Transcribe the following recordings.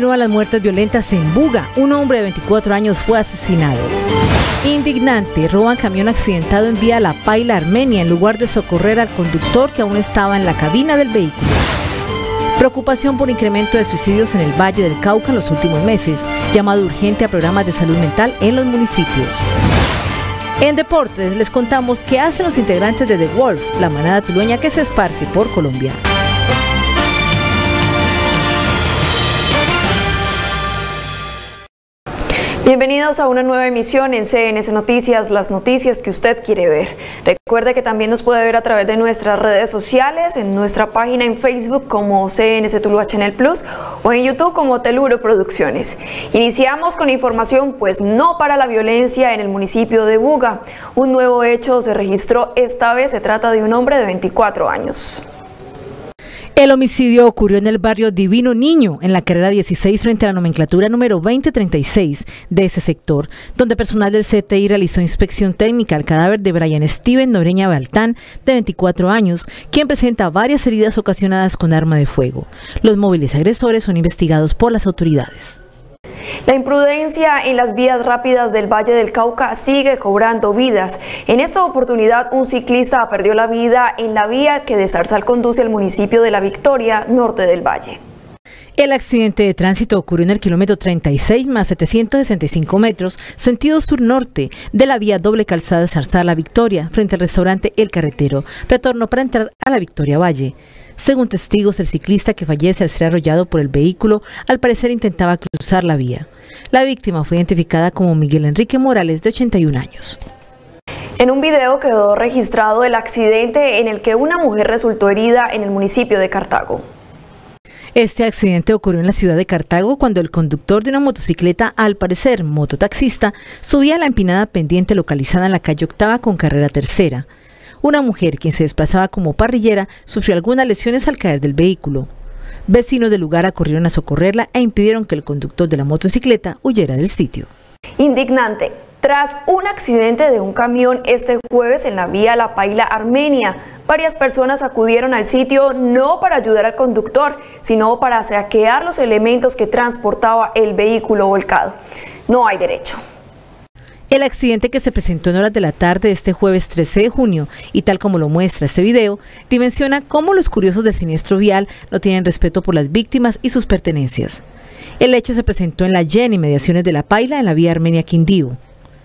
Continúan las muertes violentas en Buga. Un hombre de 24 años fue asesinado. Indignante, roban camión accidentado en vía La Paila, Armenia, en lugar de socorrer al conductor que aún estaba en la cabina del vehículo. Preocupación por incremento de suicidios en el Valle del Cauca en los últimos meses. Llamado urgente a programas de salud mental en los municipios. En deportes les contamos qué hacen los integrantes de The Wolf, la manada tulueña que se esparce por Colombia. Bienvenidos a una nueva emisión en CNC Noticias, las noticias que usted quiere ver. Recuerde que también nos puede ver a través de nuestras redes sociales, en nuestra página en Facebook como CNC Tuluá Channel Plus o en YouTube como Teluro Producciones. Iniciamos con información, pues no para la violencia en el municipio de Buga. Un nuevo hecho se registró, esta vez se trata de un hombre de 24 años. El homicidio ocurrió en el barrio Divino Niño, en la carrera 16 frente a la nomenclatura número 2036 de ese sector, donde personal del CTI realizó inspección técnica al cadáver de Brian Steven Noreña Baltán, de 24 años, quien presenta varias heridas ocasionadas con arma de fuego. Los móviles agresores son investigados por las autoridades. La imprudencia en las vías rápidas del Valle del Cauca sigue cobrando vidas. En esta oportunidad, un ciclista perdió la vida en la vía que de Zarzal conduce al municipio de La Victoria, norte del Valle. El accidente de tránsito ocurrió en el kilómetro 36 más 765 metros, sentido sur-norte, de la vía doble calzada Zarzal La Victoria, frente al restaurante El Carretero, retorno para entrar a La Victoria Valle. Según testigos, el ciclista que fallece al ser arrollado por el vehículo, al parecer intentaba cruzar la vía. La víctima fue identificada como Miguel Enrique Morales, de 81 años. En un video quedó registrado el accidente en el que una mujer resultó herida en el municipio de Cartago. Este accidente ocurrió en la ciudad de Cartago cuando el conductor de una motocicleta, al parecer mototaxista, subía a la empinada pendiente localizada en la calle Octava con carrera tercera. Una mujer, quien se desplazaba como parrillera, sufrió algunas lesiones al caer del vehículo. Vecinos del lugar acudieron a socorrerla e impidieron que el conductor de la motocicleta huyera del sitio. Indignante. Tras un accidente de un camión este jueves en la vía La Paila, Armenia, varias personas acudieron al sitio no para ayudar al conductor, sino para saquear los elementos que transportaba el vehículo volcado. No hay derecho. El accidente, que se presentó en horas de la tarde de este jueves 13 de junio y tal como lo muestra este video, dimensiona cómo los curiosos del siniestro vial no tienen respeto por las víctimas y sus pertenencias. El hecho se presentó en la YEN, inmediaciones de La Paila, en la vía Armenia-Quindío.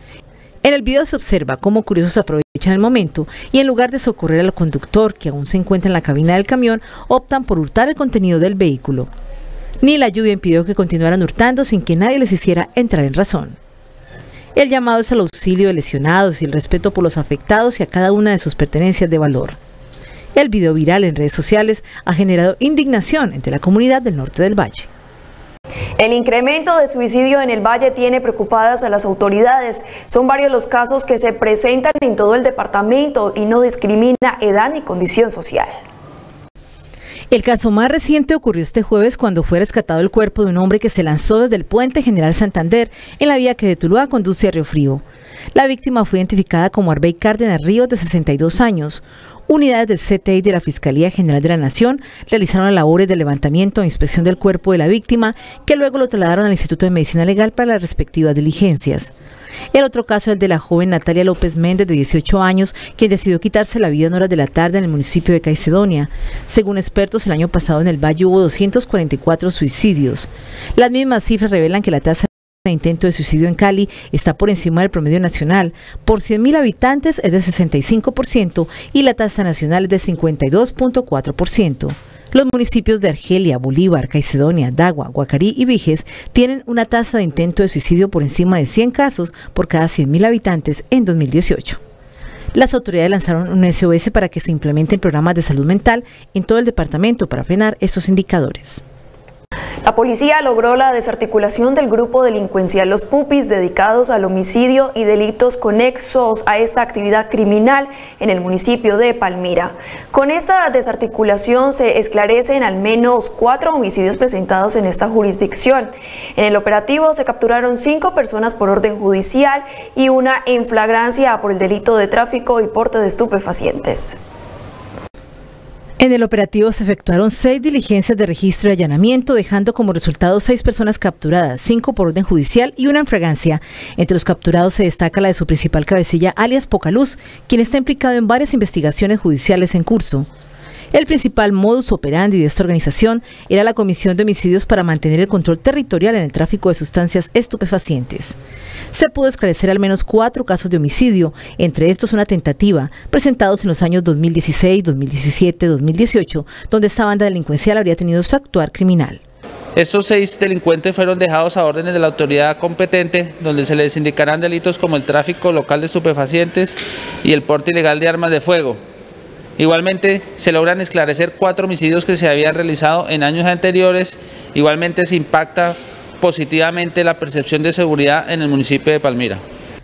En el video se observa cómo curiosos aprovechan el momento y en lugar de socorrer al conductor, que aún se encuentra en la cabina del camión, optan por hurtar el contenido del vehículo. Ni la lluvia impidió que continuaran hurtando sin que nadie les hiciera entrar en razón. El llamado es al auxilio de lesionados y el respeto por los afectados y a cada una de sus pertenencias de valor. El video viral en redes sociales ha generado indignación entre la comunidad del norte del Valle. El incremento de suicidio en el Valle tiene preocupadas a las autoridades. Son varios los casos que se presentan en todo el departamento y no discrimina edad ni condición social. El caso más reciente ocurrió este jueves cuando fue rescatado el cuerpo de un hombre que se lanzó desde el puente General Santander en la vía que de Tuluá conduce a Río Frío. La víctima fue identificada como Arbey Cárdenas Ríos, de 62 años. Unidades del CTI de la Fiscalía General de la Nación realizaron labores de levantamiento e inspección del cuerpo de la víctima, que luego lo trasladaron al Instituto de Medicina Legal para las respectivas diligencias. El otro caso es el de la joven Natalia López Méndez, de 18 años, quien decidió quitarse la vida en horas de la tarde en el municipio de Caicedonia. Según expertos, el año pasado en el Valle hubo 244 suicidios. Las mismas cifras revelan que la tasa de intento de suicidio en Cali está por encima del promedio nacional. Por 100.000 habitantes es de 65% y la tasa nacional es de 52.4%. Los municipios de Argelia, Bolívar, Caicedonia, Dagua, Guacarí y Viges tienen una tasa de intento de suicidio por encima de 100 casos por cada 100.000 habitantes en 2018. Las autoridades lanzaron un SOS para que se implementen programas de salud mental en todo el departamento para frenar estos indicadores. La policía logró la desarticulación del grupo delincuencial Los Pupis, dedicados al homicidio y delitos conexos a esta actividad criminal en el municipio de Palmira. Con esta desarticulación se esclarecen al menos 4 homicidios presentados en esta jurisdicción. En el operativo se capturaron 5 personas por orden judicial y una en flagrancia por el delito de tráfico y porte de estupefacientes. En el operativo se efectuaron 6 diligencias de registro y allanamiento, dejando como resultado 6 personas capturadas, 5 por orden judicial y 1 en fragancia. Entre los capturados se destaca la de su principal cabecilla, alias Pocaluz, quien está implicado en varias investigaciones judiciales en curso. El principal modus operandi de esta organización era la comisión de homicidios para mantener el control territorial en el tráfico de sustancias estupefacientes. Se pudo esclarecer al menos 4 casos de homicidio, entre estos una tentativa, presentados en los años 2016, 2017, 2018, donde esta banda delincuencial habría tenido su actuar criminal. Estos 6 delincuentes fueron dejados a órdenes de la autoridad competente, donde se les indicarán delitos como el tráfico local de estupefacientes y el porte ilegal de armas de fuego. Igualmente se logran esclarecer 4 homicidios que se habían realizado en años anteriores. Igualmente se impacta positivamente la percepción de seguridad en el municipio de Palmira.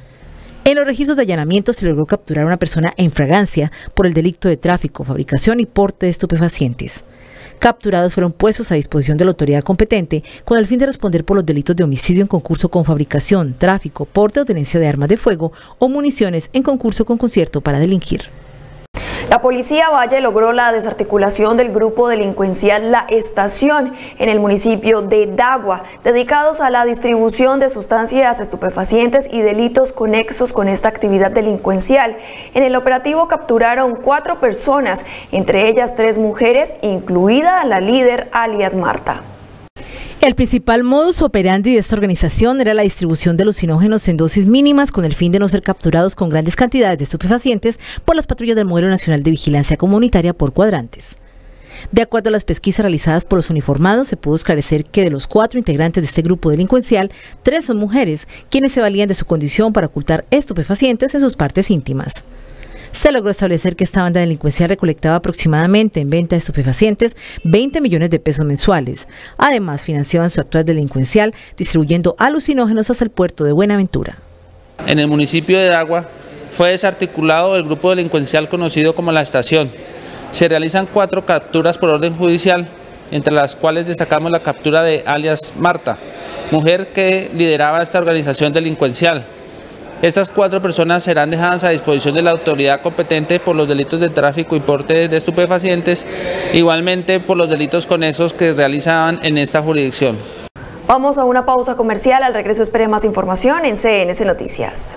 En los registros de allanamiento se logró capturar a una persona en fragancia por el delito de tráfico, fabricación y porte de estupefacientes. Capturados fueron puestos a disposición de la autoridad competente con el fin de responder por los delitos de homicidio en concurso con fabricación, tráfico, porte o tenencia de armas de fuego o municiones en concurso con concierto para delinquir. La Policía Valle logró la desarticulación del grupo delincuencial La Estación en el municipio de Dagua, dedicados a la distribución de sustancias estupefacientes y delitos conexos con esta actividad delincuencial. En el operativo capturaron 4 personas, entre ellas 3 mujeres, incluida la líder alias Marta. El principal modus operandi de esta organización era la distribución de alucinógenos en dosis mínimas con el fin de no ser capturados con grandes cantidades de estupefacientes por las patrullas del Modelo Nacional de Vigilancia Comunitaria por cuadrantes. De acuerdo a las pesquisas realizadas por los uniformados, se pudo esclarecer que de los 4 integrantes de este grupo delincuencial, 3 son mujeres, quienes se valían de su condición para ocultar estupefacientes en sus partes íntimas. Se logró establecer que esta banda delincuencial recolectaba aproximadamente en venta de estupefacientes 20 millones de pesos mensuales. Además, financiaban su actuar delincuencial distribuyendo alucinógenos hasta el puerto de Buenaventura. En el municipio de Dagua fue desarticulado el grupo delincuencial conocido como La Estación. Se realizan 4 capturas por orden judicial, entre las cuales destacamos la captura de alias Marta, mujer que lideraba esta organización delincuencial. Estas 4 personas serán dejadas a disposición de la autoridad competente por los delitos de tráfico y porte de estupefacientes, igualmente por los delitos conexos que realizaban en esta jurisdicción. Vamos a una pausa comercial, al regreso espere más información en CNC Noticias.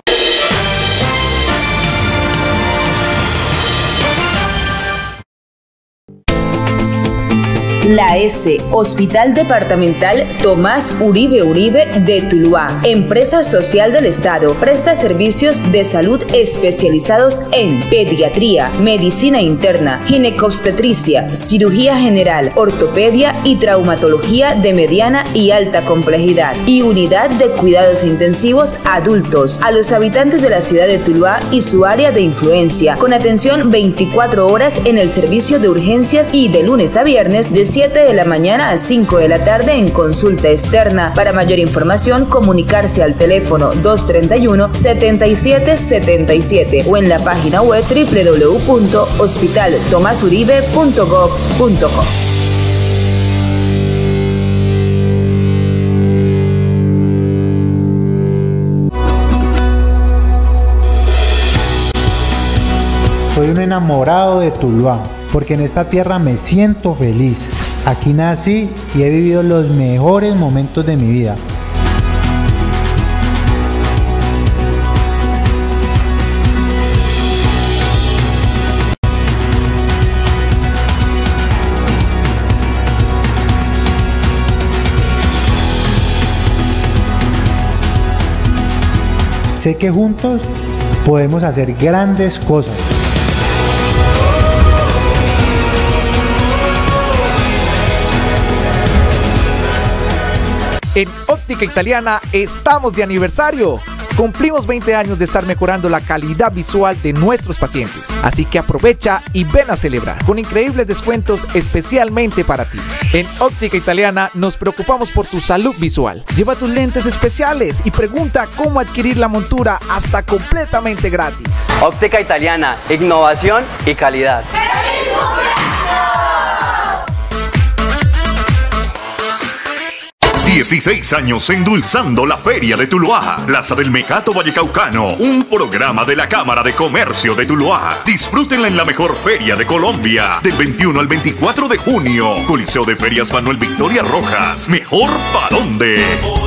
La S, Hospital Departamental Tomás Uribe Uribe de Tuluá, empresa social del Estado, presta servicios de salud especializados en pediatría, medicina interna, ginecobstetricia, cirugía general, ortopedia y traumatología de mediana y alta complejidad, y unidad de cuidados intensivos adultos a los habitantes de la ciudad de Tuluá y su área de influencia, con atención 24 horas en el servicio de urgencias y de lunes a viernes de 7 de la mañana a 5 de la tarde en consulta externa. Para mayor información, comunicarse al teléfono 231-7777 o en la página web www.hospitaltomasuribe.gov.co. Soy un enamorado de Tuluá, porque en esta tierra me siento feliz. Aquí nací y he vivido los mejores momentos de mi vida. Sé que juntos podemos hacer grandes cosas. En Óptica Italiana estamos de aniversario. Cumplimos 20 años de estar mejorando la calidad visual de nuestros pacientes. Así que aprovecha y ven a celebrar con increíbles descuentos especialmente para ti. En Óptica Italiana nos preocupamos por tu salud visual. Lleva tus lentes especiales y pregunta cómo adquirir la montura hasta completamente gratis. Óptica Italiana, innovación y calidad. 16 años endulzando la Feria de Tuluá. Plaza del Mecato Vallecaucano, un programa de la Cámara de Comercio de Tuluá. Disfrútenla en la mejor feria de Colombia, del 21 al 24 de junio. Coliseo de Ferias Manuel Victoria Rojas. ¿Mejor pa' dónde?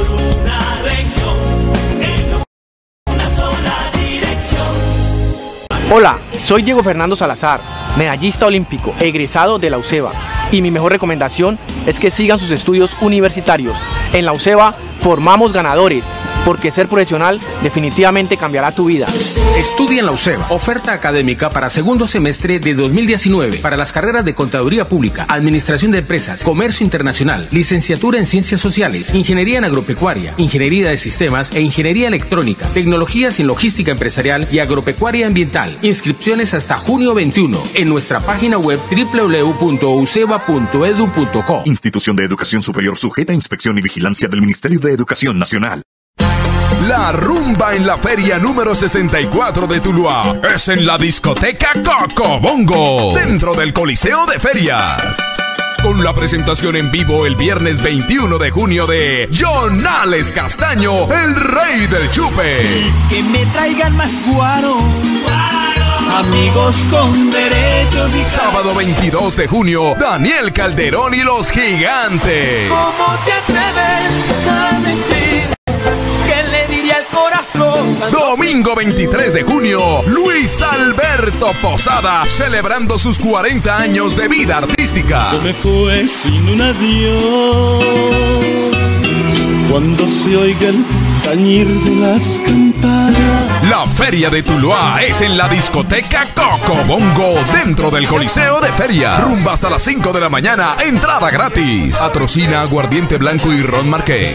Hola, soy Diego Fernando Salazar, medallista olímpico, egresado de la UCEBA, y mi mejor recomendación es que sigan sus estudios universitarios. En la UCEBA formamos ganadores, porque ser profesional definitivamente cambiará tu vida. Estudia en la UCEBA. Oferta académica para segundo semestre de 2019 para las carreras de Contaduría Pública, Administración de Empresas, Comercio Internacional, Licenciatura en Ciencias Sociales, Ingeniería en Agropecuaria, Ingeniería de Sistemas e Ingeniería Electrónica, Tecnologías en Logística Empresarial y Agropecuaria Ambiental. Inscripciones hasta junio 21 en nuestra página web www.uceba.edu.co. Institución de Educación Superior sujeta a inspección y vigilancia del Ministerio de Educación Nacional. La rumba en la feria número 64 de Tuluá es en la discoteca Cocobongo, dentro del Coliseo de Ferias. Con la presentación en vivo el viernes 21 de junio de Jonales Castaño, el rey del chupe. Y que me traigan más guaro, amigos con derechos y... Sábado 22 de junio, Daniel Calderón y los Gigantes. ¿Cómo te atreves a decir que le diría el corazón? Domingo 23 de junio, Luis Alberto Posada, celebrando sus 40 años de vida artística. Se me fue sin un adiós, cuando se oiga el tañir de las campanas. La Feria de Tuluá es en la discoteca Cocobongo, dentro del Coliseo de Ferias. Rumba hasta las 5 de la mañana, entrada gratis. Patrocina Aguardiente Blanco y Ron Marqués.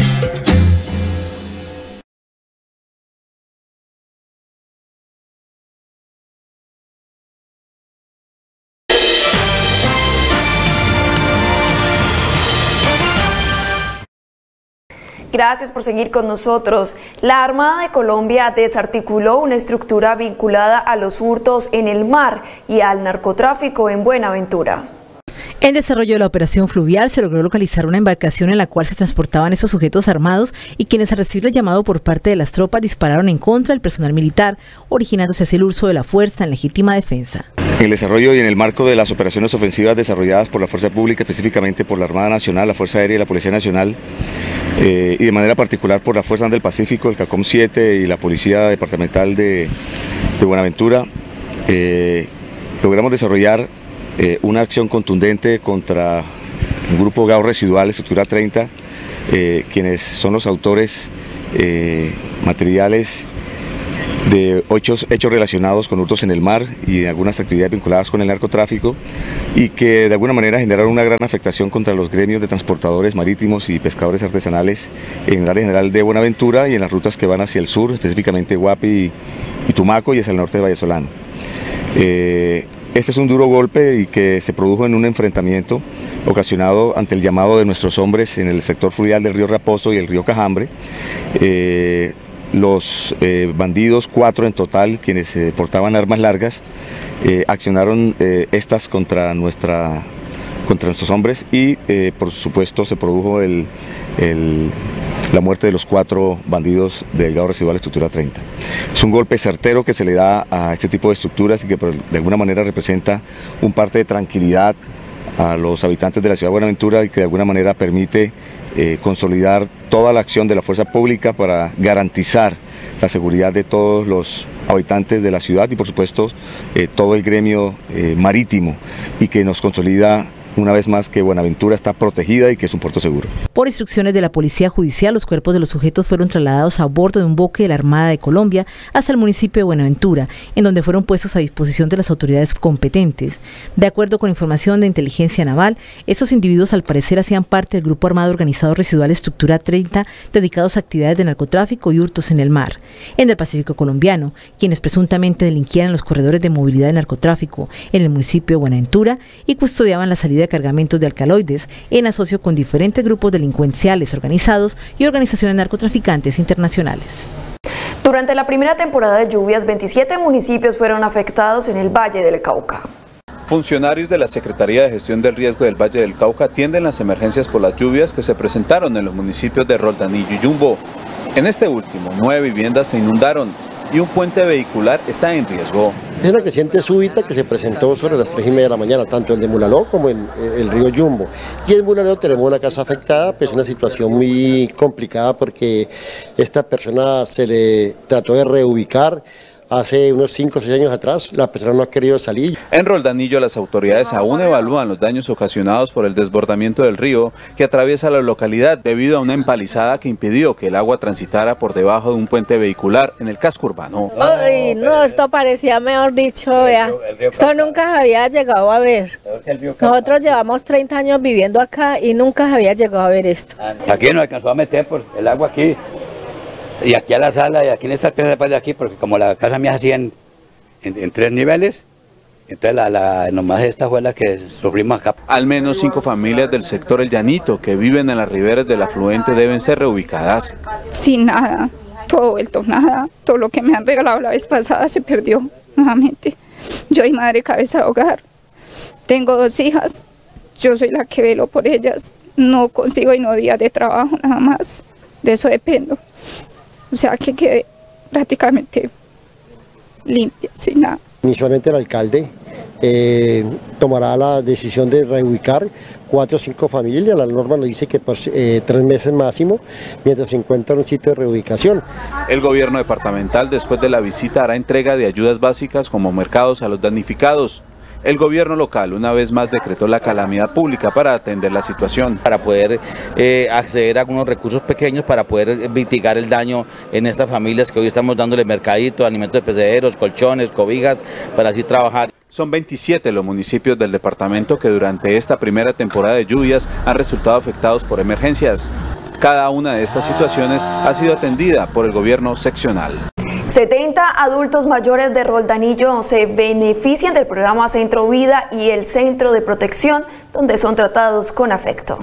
Gracias por seguir con nosotros. La Armada de Colombia desarticuló una estructura vinculada a los hurtos en el mar y al narcotráfico en Buenaventura. En desarrollo de la operación fluvial se logró localizar una embarcación en la cual se transportaban esos sujetos armados y quienes al recibir el llamado por parte de las tropas dispararon en contra del personal militar, originándose así el uso de la fuerza en legítima defensa. En el desarrollo y en el marco de las operaciones ofensivas desarrolladas por la Fuerza Pública, específicamente por la Armada Nacional, la Fuerza Aérea y la Policía Nacional, y de manera particular por la Fuerza del Pacífico, el CACOM 7 y la Policía Departamental de Buenaventura, logramos desarrollar una acción contundente contra un grupo GAO residual, estructura 30, quienes son los autores materiales de hechos relacionados con hurtos en el mar y de algunas actividades vinculadas con el narcotráfico, y que de alguna manera generaron una gran afectación contra los gremios de transportadores marítimos y pescadores artesanales en el área general de Buenaventura y en las rutas que van hacia el sur, específicamente Guapi y Tumaco, y hacia el norte de Vallesolano. Este es un duro golpe y que se produjo en un enfrentamiento ocasionado ante el llamado de nuestros hombres en el sector fluvial del río Raposo y el río Cajambre. Los bandidos, 4 en total, quienes portaban armas largas, accionaron estas contra nuestros hombres y por supuesto se produjo la muerte de los 4 bandidos del GAO residual estructura 30. Es un golpe certero que se le da a este tipo de estructuras y que de alguna manera representa un parte de tranquilidad a los habitantes de la ciudad de Buenaventura y que de alguna manera permite consolidar toda la acción de la fuerza pública para garantizar la seguridad de todos los habitantes de la ciudad y por supuesto todo el gremio marítimo, y que nos consolida una vez más que Buenaventura está protegida y que es un puerto seguro. Por instrucciones de la Policía Judicial, los cuerpos de los sujetos fueron trasladados a bordo de un buque de la Armada de Colombia hasta el municipio de Buenaventura, en donde fueron puestos a disposición de las autoridades competentes. De acuerdo con información de Inteligencia Naval, estos individuos al parecer hacían parte del grupo armado organizado residual Estructura 30, dedicados a actividades de narcotráfico y hurtos en el mar, en el Pacífico colombiano, quienes presuntamente delinquían en los corredores de movilidad de narcotráfico en el municipio de Buenaventura y custodiaban la salida de cargamentos de alcaloides en asocio con diferentes grupos delincuenciales organizados y organizaciones narcotraficantes internacionales. Durante la primera temporada de lluvias, 27 municipios fueron afectados en el Valle del Cauca. Funcionarios de la Secretaría de Gestión del Riesgo del Valle del Cauca atienden las emergencias por las lluvias que se presentaron en los municipios de Roldanillo y Yumbo. En este último, 9 viviendas se inundaron y un puente vehicular está en riesgo. Es una creciente súbita que se presentó sobre las 3:30 de la mañana, tanto en de Mulaló como en el río Yumbo. Y en Mulaló tenemos una casa afectada, pues una situación muy complicada porque esta persona se le trató de reubicar hace unos 5 o 6 años atrás, la persona no ha querido salir. En Roldanillo las autoridades aún evalúan los daños ocasionados por el desbordamiento del río que atraviesa la localidad debido a una empalizada que impidió que el agua transitara por debajo de un puente vehicular en el casco urbano. Ay, no, esto parecía, mejor dicho, vea, esto nunca había llegado a ver. Nosotros llevamos 30 años viviendo acá y nunca había llegado a ver esto. Aquí nos alcanzó a meter por el agua aquí. Y aquí a la sala, y aquí en esta pieza de aquí, porque como la casa mía hacía en 3 niveles, entonces nomás esta fue la que sufrimos acá. Al menos 5 familias del sector El Llanito que viven en las riberas del afluente deben ser reubicadas. Sin nada, todo vuelto nada, todo lo que me han regalado la vez pasada se perdió nuevamente. Yo soy madre cabeza de hogar, tengo 2 hijas, yo soy la que velo por ellas, no consigo y no días de trabajo nada más, de eso dependo. O sea, que quede prácticamente limpia, sin nada. Inicialmente el alcalde tomará la decisión de reubicar 4 o 5 familias. La norma nos dice que por 3 meses máximo, mientras se encuentra un sitio de reubicación. El gobierno departamental, después de la visita, hará entrega de ayudas básicas como mercados a los damnificados. El gobierno local una vez más decretó la calamidad pública para atender la situación. Para poder acceder a algunos recursos pequeños para poder mitigar el daño en estas familias que hoy estamos dándole mercadito, alimentos perecederos, colchones, cobijas, para así trabajar. Son 27 los municipios del departamento que durante esta primera temporada de lluvias han resultado afectados por emergencias. Cada una de estas situaciones ha sido atendida por el gobierno seccional. 70 adultos mayores de Roldanillo se benefician del programa Centro Vida y el Centro de Protección, donde son tratados con afecto.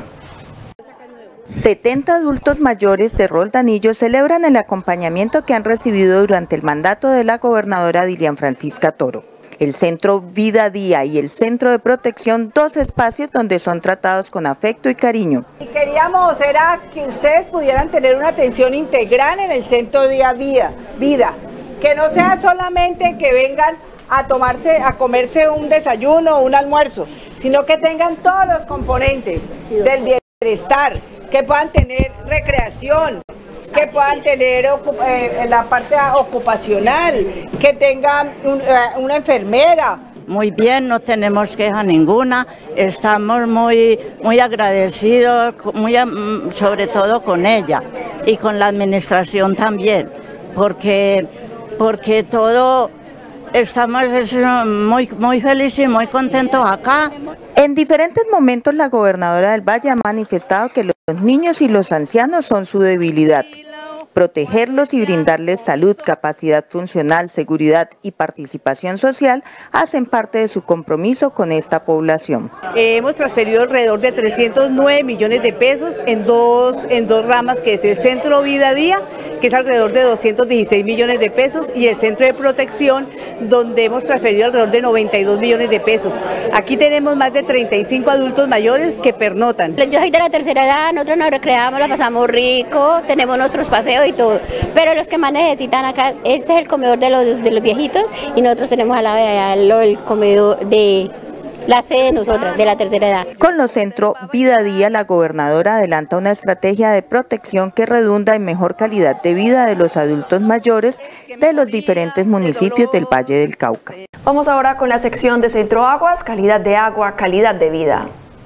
70 adultos mayores de Roldanillo celebran el acompañamiento que han recibido durante el mandato de la gobernadora Dilian Francisca Toro. El Centro Vida Día y el Centro de Protección, 2 espacios donde son tratados con afecto y cariño. Y queríamos era que ustedes pudieran tener una atención integral en el Centro Día Vida, que no sea solamente que vengan a comerse un desayuno o un almuerzo, sino que tengan todos los componentes del bienestar, que puedan tener recreación, que puedan tener la parte ocupacional, que tengan una enfermera. Muy bien, no tenemos queja ninguna, estamos muy agradecidos, sobre todo con ella y con la administración también, porque todo estamos muy felices y muy contentos acá. En diferentes momentos la gobernadora del Valle ha manifestado que los niños y los ancianos son su debilidad. Protegerlos y brindarles salud, capacidad funcional, seguridad y participación social hacen parte de su compromiso con esta población. Hemos transferido alrededor de 309 millones de pesos en dos ramas, que es el Centro Vida Día, que es alrededor de 216 millones de pesos, y el Centro de Protección, donde hemos transferido alrededor de 92 millones de pesos. Aquí tenemos más de 35 adultos mayores que pernotan. Yo soy de la tercera edad, nosotros nos recreamos, la pasamos rico, tenemos nuestros paseos y todo, pero los que más necesitan acá, ese es el comedor de los viejitos, y nosotros tenemos al lado de allá el comedor de la sede de nosotras, de la tercera edad. Con los Centro Vida Día, la gobernadora adelanta una estrategia de protección que redunda en mejor calidad de vida de los adultos mayores de los diferentes municipios del Valle del Cauca. Vamos ahora con la sección de Centro Aguas, calidad de agua, calidad de vida.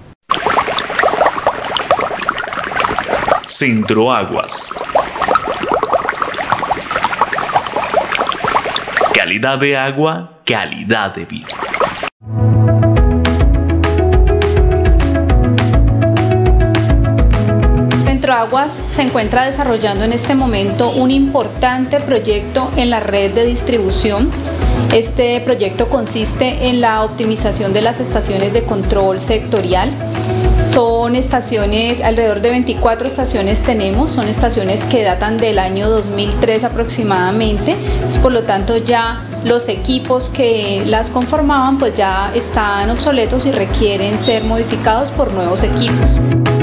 Centro Aguas. Calidad de agua, calidad de vida. Centro Aguas se encuentra desarrollando en este momento un importante proyecto en la red de distribución. Este proyecto consiste en la optimización de las estaciones de control sectorial. Son estaciones, alrededor de 24 estaciones tenemos, son estaciones que datan del año 2003 aproximadamente, por lo tanto ya los equipos que las conformaban pues ya están obsoletos y requieren ser modificados por nuevos equipos.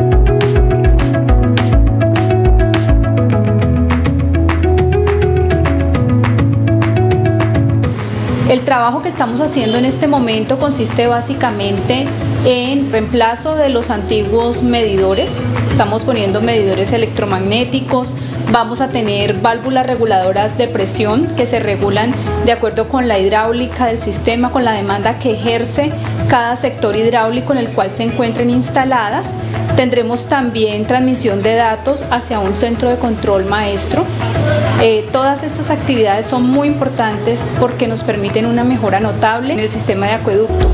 El trabajo que estamos haciendo en este momento consiste básicamente en reemplazo de los antiguos medidores. Estamos poniendo medidores electromagnéticos, vamos a tener válvulas reguladoras de presión que se regulan de acuerdo con la hidráulica del sistema, con la demanda que ejerce cada sector hidráulico en el cual se encuentren instaladas. Tendremos también transmisión de datos hacia un centro de control maestro. Todas estas actividades son muy importantes porque nos permiten una mejora notable en el sistema de acueducto.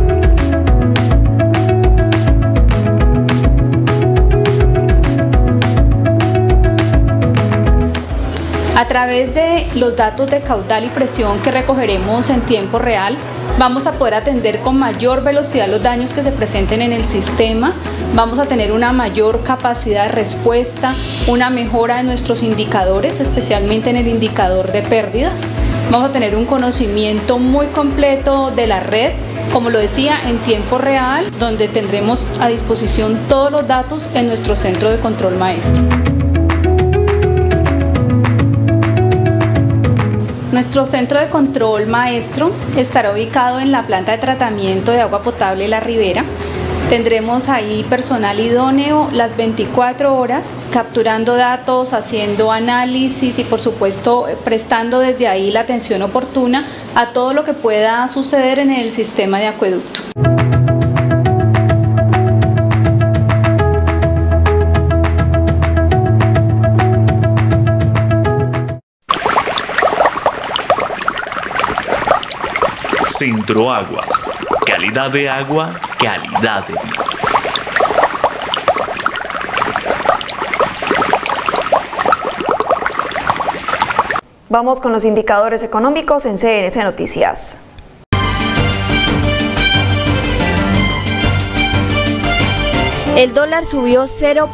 A través de los datos de caudal y presión que recogeremos en tiempo real, vamos a poder atender con mayor velocidad los daños que se presenten en el sistema, vamos a tener una mayor capacidad de respuesta, una mejora de nuestros indicadores, especialmente en el indicador de pérdidas. Vamos a tener un conocimiento muy completo de la red, como lo decía, en tiempo real, donde tendremos a disposición todos los datos en nuestro centro de control maestro. Nuestro centro de control maestro estará ubicado en la planta de tratamiento de agua potable La Ribera. Tendremos ahí personal idóneo las 24 horas, capturando datos, haciendo análisis y por supuesto prestando desde ahí la atención oportuna a todo lo que pueda suceder en el sistema de acueducto. Centro Aguas. Calidad de agua, calidad de vida. Vamos con los indicadores económicos en CNC Noticias. El dólar subió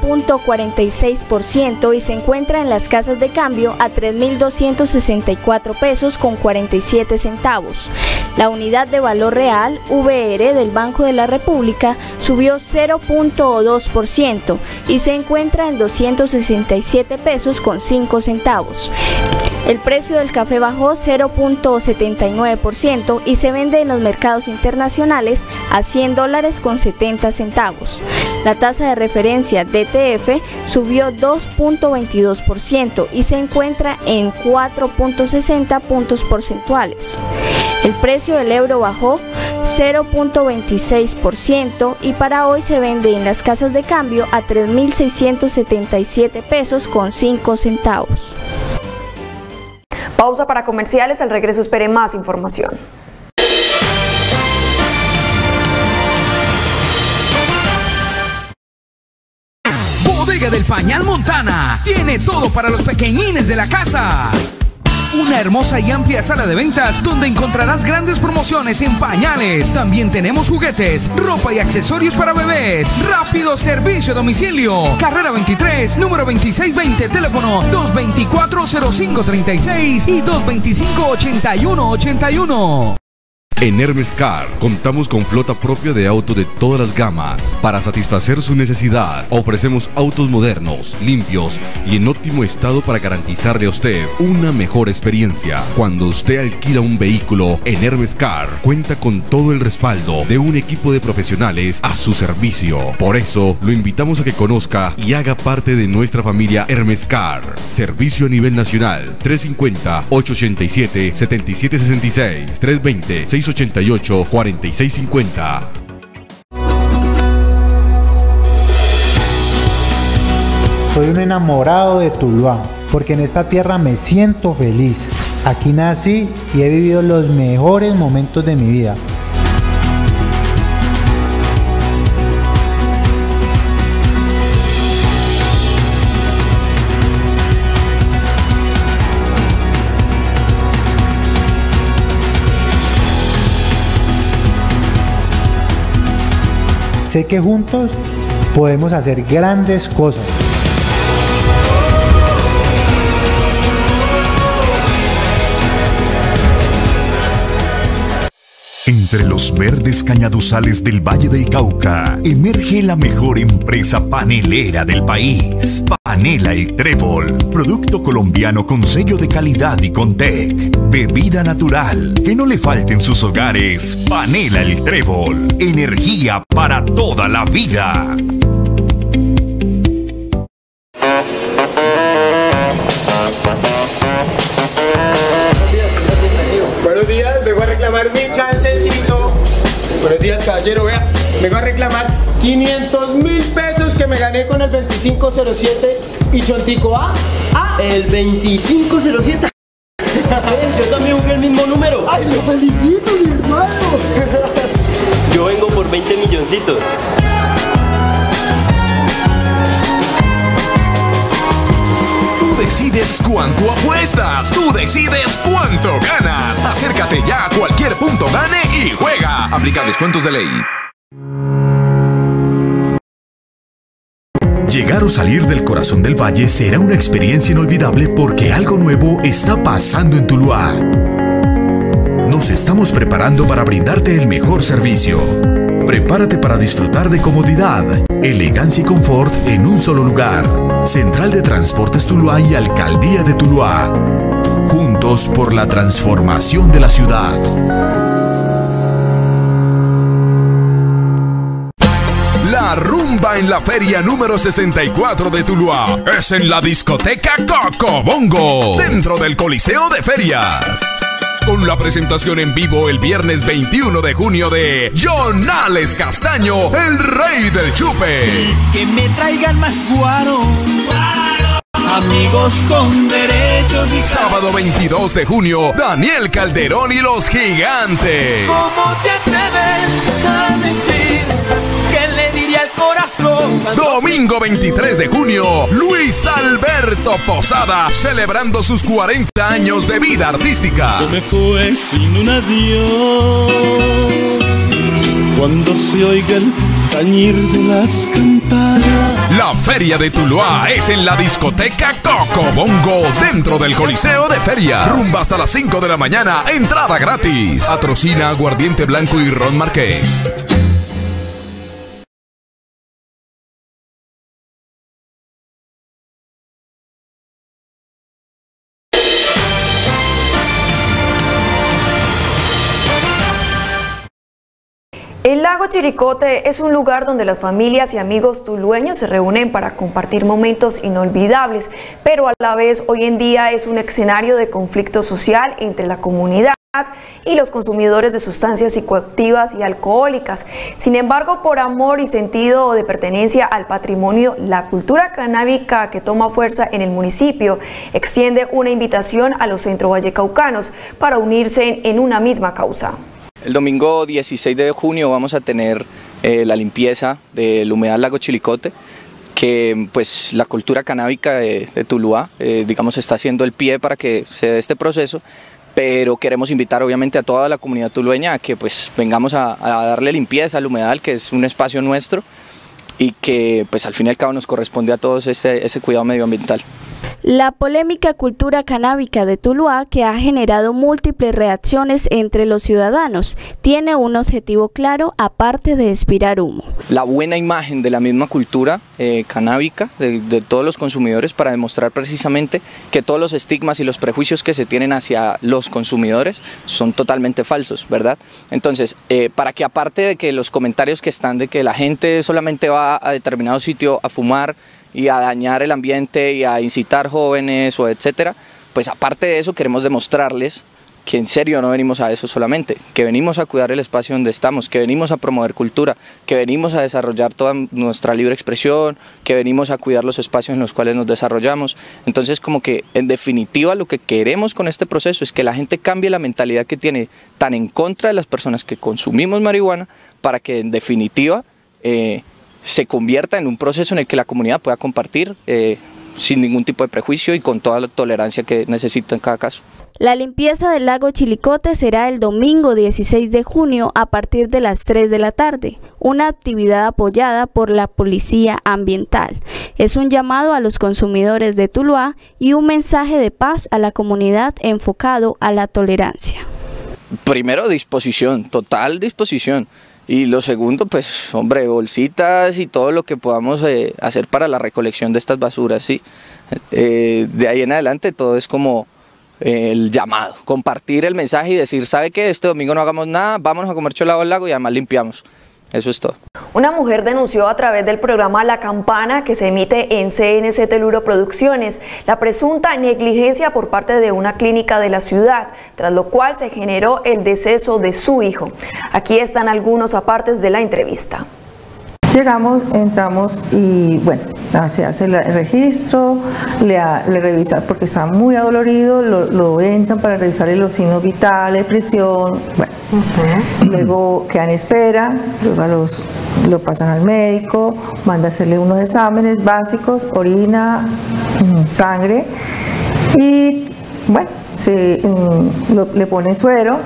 0.46% y se encuentra en las casas de cambio a 3.264 pesos con 47 centavos. La unidad de valor real, VR, del Banco de la República subió 0.2% y se encuentra en 267 pesos con 5 centavos. El precio del café bajó 0.79% y se vende en los mercados internacionales a $100 con 70 centavos. La tasa de referencia DTF subió 2.22% y se encuentra en 4.60 puntos porcentuales. El precio del euro bajó 0.26% y para hoy se vende en las casas de cambio a 3.677 pesos con 5 centavos. Pausa para comerciales, al regreso espere más información. Bodega del Pañal Montana tiene todo para los pequeñines de la casa. Una hermosa y amplia sala de ventas donde encontrarás grandes promociones en pañales. También tenemos juguetes, ropa y accesorios para bebés. Rápido servicio a domicilio. Carrera 23, número 2620, teléfono 224-0536 y 225-8181. En Hermes Car contamos con flota propia de autos de todas las gamas. Para satisfacer su necesidad, ofrecemos autos modernos, limpios y en óptimo estado para garantizarle a usted una mejor experiencia. Cuando usted alquila un vehículo en Hermes Car, cuenta con todo el respaldo de un equipo de profesionales a su servicio. Por eso, lo invitamos a que conozca y haga parte de nuestra familia Hermes Car. Servicio a nivel nacional, 350-887-7766, 320-688-4650. Soy un enamorado de Tuluá, porque en esta tierra me siento feliz. Aquí nací y he vivido los mejores momentos de mi vida. Sé que juntos podemos hacer grandes cosas. Entre los verdes cañaduzales del Valle del Cauca, emerge la mejor empresa panelera del país. Panela El Trébol, producto colombiano con sello de calidad y Contec. Bebida natural, que no le falte en sus hogares. Panela El Trébol, energía para toda la vida. Buenos días, vengo a reclamar mi chancecito. Buenos días, caballero, vea, vengo a reclamar 500.000 pesos que me gané con el 2507 y Chontico A. El 2507. Yo también jugué el mismo número. ¡Ay, lo felicito, mi hermano! Yo vengo por 20 milloncitos. Tú decides cuánto apuestas, tú decides cuánto ganas. Acércate ya a cualquier punto gane y juega. Aplica descuentos de ley. Llegar o salir del corazón del valle será una experiencia inolvidable porque algo nuevo está pasando en Tuluá. Nos estamos preparando para brindarte el mejor servicio. Prepárate para disfrutar de comodidad, elegancia y confort en un solo lugar. Central de Transportes Tuluá y Alcaldía de Tuluá. Juntos por la transformación de la ciudad. La rumba en la feria número 64 de Tuluá es en la discoteca Cocobongo, dentro del Coliseo de Ferias. Con la presentación en vivo el viernes 21 de junio de Jonales Castaño, el rey del chupe. Que me traigan más guaro, amigos con derechos y... Sábado 22 de junio, Daniel Calderón y los Gigantes. ¿Cómo te atreves a decir que le diría al corazón? Domingo 23 de junio, Luis Alberto Posada, celebrando sus 40 años de vida artística. Se me fue sin un adiós, cuando se oiga el tañir de las campanas. La Feria de Tuluá es en la discoteca Cocobongo, dentro del Coliseo de Ferias. Rumba hasta las 5 de la mañana, entrada gratis. Patrocina Aguardiente Blanco y Ron Marqués. El lago Chiricote es un lugar donde las familias y amigos tulueños se reúnen para compartir momentos inolvidables, pero a la vez hoy en día es un escenario de conflicto social entre la comunidad y los consumidores de sustancias psicoactivas y alcohólicas. Sin embargo, por amor y sentido de pertenencia al patrimonio, la cultura canábica que toma fuerza en el municipio extiende una invitación a los centrovallecaucanos para unirse en una misma causa. El domingo 16 de junio vamos a tener la limpieza del humedal Lago Chiricote, que pues la cultura canábica de Tuluá, digamos, está haciendo el pie para que se dé este proceso, pero queremos invitar obviamente a toda la comunidad tulueña a que pues vengamos a darle limpieza al humedal, que es un espacio nuestro y que pues al fin y al cabo nos corresponde a todos ese cuidado medioambiental. La polémica cultura canábica de Tuluá, que ha generado múltiples reacciones entre los ciudadanos, tiene un objetivo claro aparte de expirar humo. La buena imagen de la misma cultura canábica de todos los consumidores, para demostrar precisamente que todos los estigmas y los prejuicios que se tienen hacia los consumidores son totalmente falsos, ¿verdad? Entonces, para que aparte de que los comentarios que están de que la gente solamente va a determinado sitio a fumar y a dañar el ambiente y a incitar jóvenes o etcétera, pues aparte de eso queremos demostrarles que en serio no venimos a eso solamente, que venimos a cuidar el espacio donde estamos, que venimos a promover cultura, que venimos a desarrollar toda nuestra libre expresión, que venimos a cuidar los espacios en los cuales nos desarrollamos. Entonces, como que en definitiva lo que queremos con este proceso es que la gente cambie la mentalidad que tiene tan en contra de las personas que consumimos marihuana, para que en definitiva se convierta en un proceso en el que la comunidad pueda compartir sin ningún tipo de prejuicio y con toda la tolerancia que necesita en cada caso. La limpieza del lago Chiricote será el domingo 16 de junio a partir de las 3 de la tarde, una actividad apoyada por la Policía Ambiental. Es un llamado a los consumidores de Tuluá y un mensaje de paz a la comunidad enfocado a la tolerancia. primero, disposición, total disposición. Y lo segundo, pues, hombre, bolsitas y todo lo que podamos hacer para la recolección de estas basuras, ¿sí? De ahí en adelante todo es como el llamado, compartir el mensaje y decir, ¿sabe qué? Este domingo no hagamos nada, vámonos a comer cholado al lago y además limpiamos. Eso es todo. Una mujer denunció a través del programa La Campana, que se emite en CNC Teluro Producciones, la presunta negligencia por parte de una clínica de la ciudad, tras lo cual se generó el deceso de su hijo. Aquí están algunos apartes de la entrevista. Llegamos, entramos y bueno, se hace el registro, le revisa porque está muy adolorido, lo entran para revisarle los signos vitales, presión, bueno, luego queda en espera, luego lo pasan al médico, manda a hacerle unos exámenes básicos, orina, sangre y bueno, le ponen suero.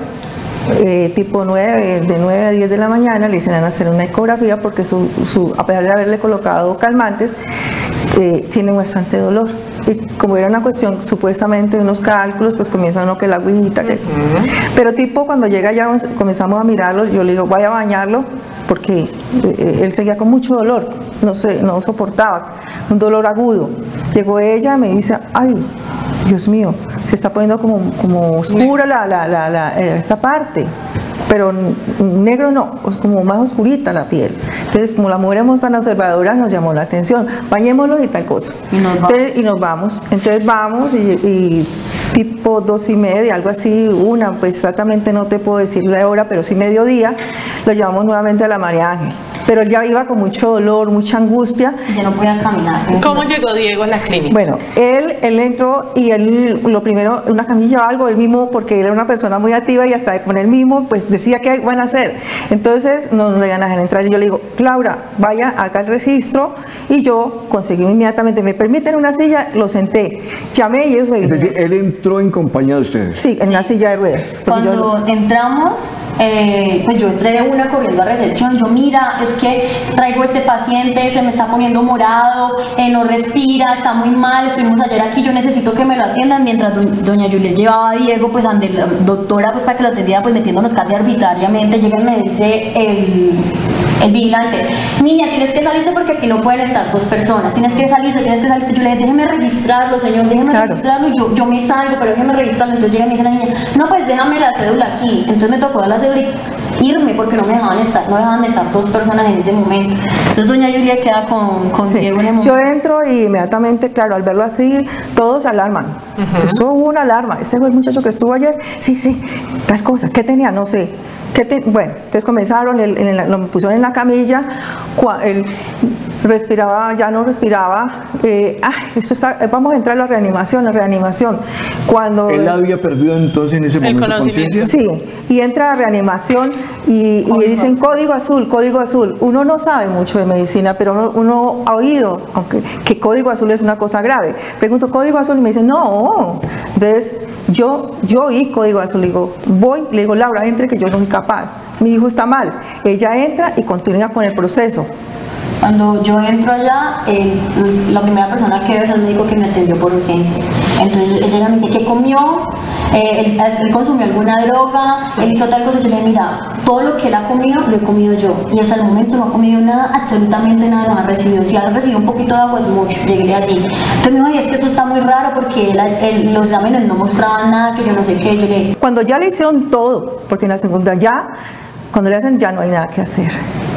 Tipo 9, de 9 a 10 de la mañana le dicen a hacer una ecografía porque a pesar de haberle colocado calmantes, tiene bastante dolor. Y como era una cuestión supuestamente de unos cálculos, pues comienza uno que la agüita, que eso. Pero tipo cuando llega ya comenzamos a mirarlo, yo le digo, vaya a bañarlo, porque él seguía con mucho dolor, no soportaba, un dolor agudo. Llegó ella y me dice, ay, Dios mío, se está poniendo como oscura esta parte, pero negro no, es como más oscurita la piel. Entonces, como las mujeres somos tan observadoras, nos llamó la atención, bañémoslo y tal cosa. Y nos vamos. Entonces vamos y tipo 2:30, algo así, pues exactamente no te puedo decir la hora, pero sí mediodía, lo llevamos nuevamente a la María Ángel. Pero él ya iba con mucho dolor, mucha angustia. Ya no podía caminar. ¿Cómo llegó Diego a la clínica? Bueno, él entró y él, lo primero, una camilla o algo, él mismo, porque él era una persona muy activa y hasta con él mismo, pues decía qué van a hacer. Entonces, no le iban a dejar entrar y yo le digo, Laura, vaya, haga el registro y yo conseguí inmediatamente, me permiten una silla, lo senté, llamé y ellos se vinieron. Es decir, él entró en compañía de ustedes. Sí, en la silla de ruedas. Cuando entramos, pues yo entré de una corriendo a recepción, yo mira, es que traigo este paciente, se me está poniendo morado, no respira, está muy mal, estuvimos ayer aquí, yo necesito que me lo atiendan, mientras doña Juliet llevaba a Diego pues ante la doctora pues para que lo atendiera, pues metiéndonos casi arbitrariamente. Llega y me dice el vigilante, niña, tienes que salirte porque aquí no pueden estar dos personas, tienes que salirte. Yo le dije, déjeme registrarlo, señor, déjeme registrarlo, yo me salgo, pero déjeme registrarlo. Entonces llega y me dice la niña, no, pues déjame la cédula aquí. Entonces me tocó dar la cédula y irme porque no dejaban de estar dos personas en ese momento. Entonces doña Julia queda con Diego en el momento. Yo entro y inmediatamente, claro, al verlo así, todos se alarman. Eso hubo una alarma. Este fue el muchacho que estuvo ayer, sí, tal cosa, ¿qué tenía? No sé. Bueno, entonces comenzaron, lo pusieron en la camilla, él respiraba, ya no respiraba, vamos a entrar a la reanimación. Cuando él había perdido entonces en ese momento conciencia. Sí, y entra a reanimación y le dicen código azul. Uno no sabe mucho de medicina, pero uno ha oído que código azul es una cosa grave. Pregunto, ¿código azul? Y me dicen, no. Entonces, yo oí código azul, le digo, Laura, entre que yo no soy capaz. Mi hijo está mal. Ella entra y continúa con el proceso. Cuando yo entro allá, la primera persona que veo es el médico que me atendió por urgencias. Entonces él llega y me dice, ¿qué comió? Él consumió alguna droga, él hizo tal cosa. Yo le dije, mira, todo lo que él ha comido, lo he comido yo. Y hasta el momento no ha comido nada, absolutamente nada, no ha recibido. Si ha recibido un poquito de agua es mucho, llegué así. Entonces me dijo, ay, es que esto está muy raro porque los exámenes no mostraban nada, que yo no sé qué. Yo le... Cuando ya le hicieron todo, porque en la segunda cuando le hacen ya no hay nada que hacer.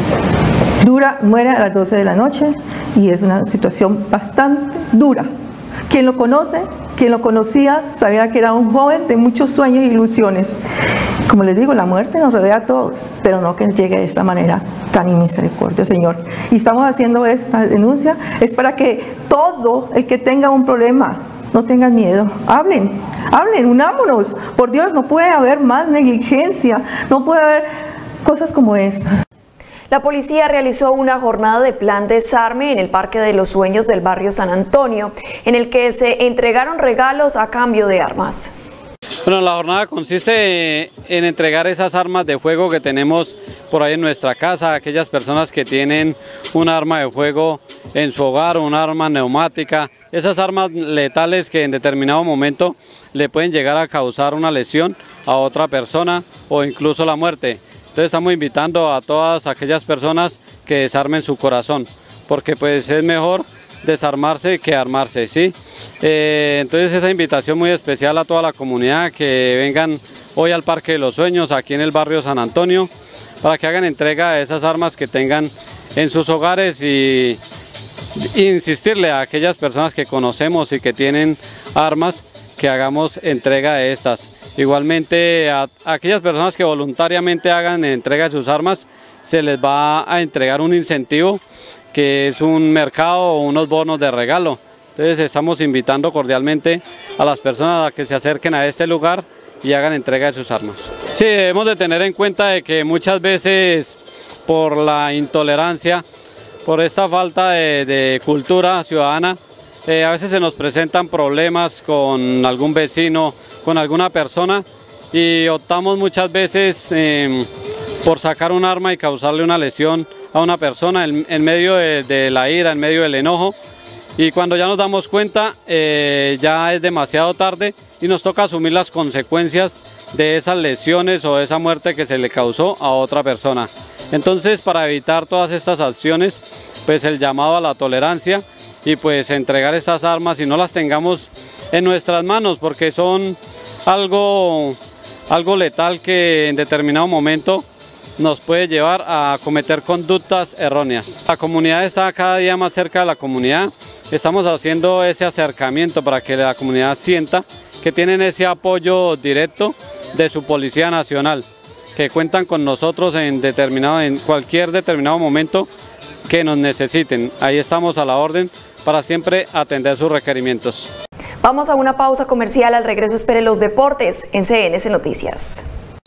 Muere a las 12 de la noche y es una situación bastante dura. Quien lo conoce, quien lo conocía, sabía que era un joven de muchos sueños e ilusiones. Como les digo, la muerte nos rodea a todos, pero no que llegue de esta manera tan inmisericordia, Señor. Y estamos haciendo esta denuncia, es para que todo el que tenga un problema, no tengan miedo, hablen, unámonos. Por Dios, no puede haber más negligencia, no puede haber cosas como estas. La policía realizó una jornada de plan desarme en el Parque de los Sueños del barrio San Antonio, en el que se entregaron regalos a cambio de armas. Bueno, la jornada consiste en entregar esas armas de fuego que tenemos por ahí en nuestra casa, a aquellas personas que tienen un arma de fuego en su hogar o un arma neumática, esas armas letales que en determinado momento le pueden llegar a causar una lesión a otra persona o incluso la muerte. Entonces estamos invitando a todas aquellas personas que desarmen su corazón, porque pues es mejor desarmarse que armarse, ¿sí? Entonces esa invitación muy especial a toda la comunidad que vengan hoy al Parque de los Sueños, aquí en el barrio San Antonio, para que hagan entrega de esas armas que tengan en sus hogares y insistirle a aquellas personas que conocemos y que tienen armas que hagamos entrega de estas. Igualmente a aquellas personas que voluntariamente hagan entrega de sus armas, se les va a entregar un incentivo que es un mercado o unos bonos de regalo. Entonces estamos invitando cordialmente a las personas a que se acerquen a este lugar y hagan entrega de sus armas. Sí, debemos de tener en cuenta de que muchas veces por la intolerancia, por esta falta de cultura ciudadana, a veces se nos presentan problemas con algún vecino, con alguna persona, y optamos muchas veces por sacar un arma y causarle una lesión a una persona en medio de la ira, en medio del enojo, y cuando ya nos damos cuenta ya es demasiado tarde y nos toca asumir las consecuencias de esas lesiones o de esa muerte que se le causó a otra persona. Entonces, para evitar todas estas acciones, pues el llamado a la tolerancia y pues entregar estas armas y no las tengamos en nuestras manos, porque son algo letal que en determinado momento nos puede llevar a cometer conductas erróneas. La comunidad está cada día más cerca de la comunidad. Estamos haciendo ese acercamiento para que la comunidad sienta que tienen ese apoyo directo de su Policía Nacional, que cuentan con nosotros en cualquier determinado momento que nos necesiten. Ahí estamos a la orden para siempre atender sus requerimientos. Vamos a una pausa comercial. Al regreso espere los deportes en CNS Noticias.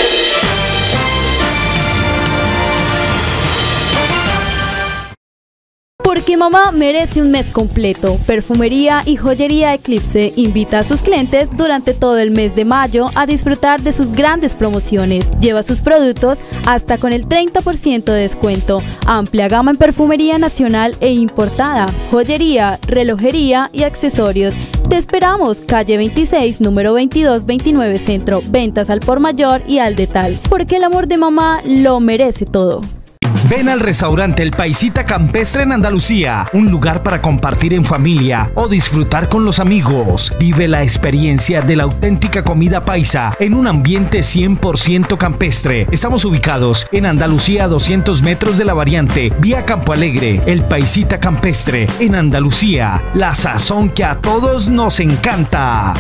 Porque mamá merece un mes completo. Perfumería y Joyería Eclipse invita a sus clientes durante todo el mes de mayo a disfrutar de sus grandes promociones. Lleva sus productos hasta con el 30% de descuento. Amplia gama en perfumería nacional e importada, joyería, relojería y accesorios. Te esperamos, calle 26, número 2229 Centro, ventas al por mayor y al detal. Porque el amor de mamá lo merece todo. Ven al restaurante El Paisita Campestre en Andalucía, un lugar para compartir en familia o disfrutar con los amigos. Vive la experiencia de la auténtica comida paisa en un ambiente 100% campestre. Estamos ubicados en Andalucía a 200 metros de la variante, vía Campo Alegre. El Paisita Campestre en Andalucía, la sazón que a todos nos encanta.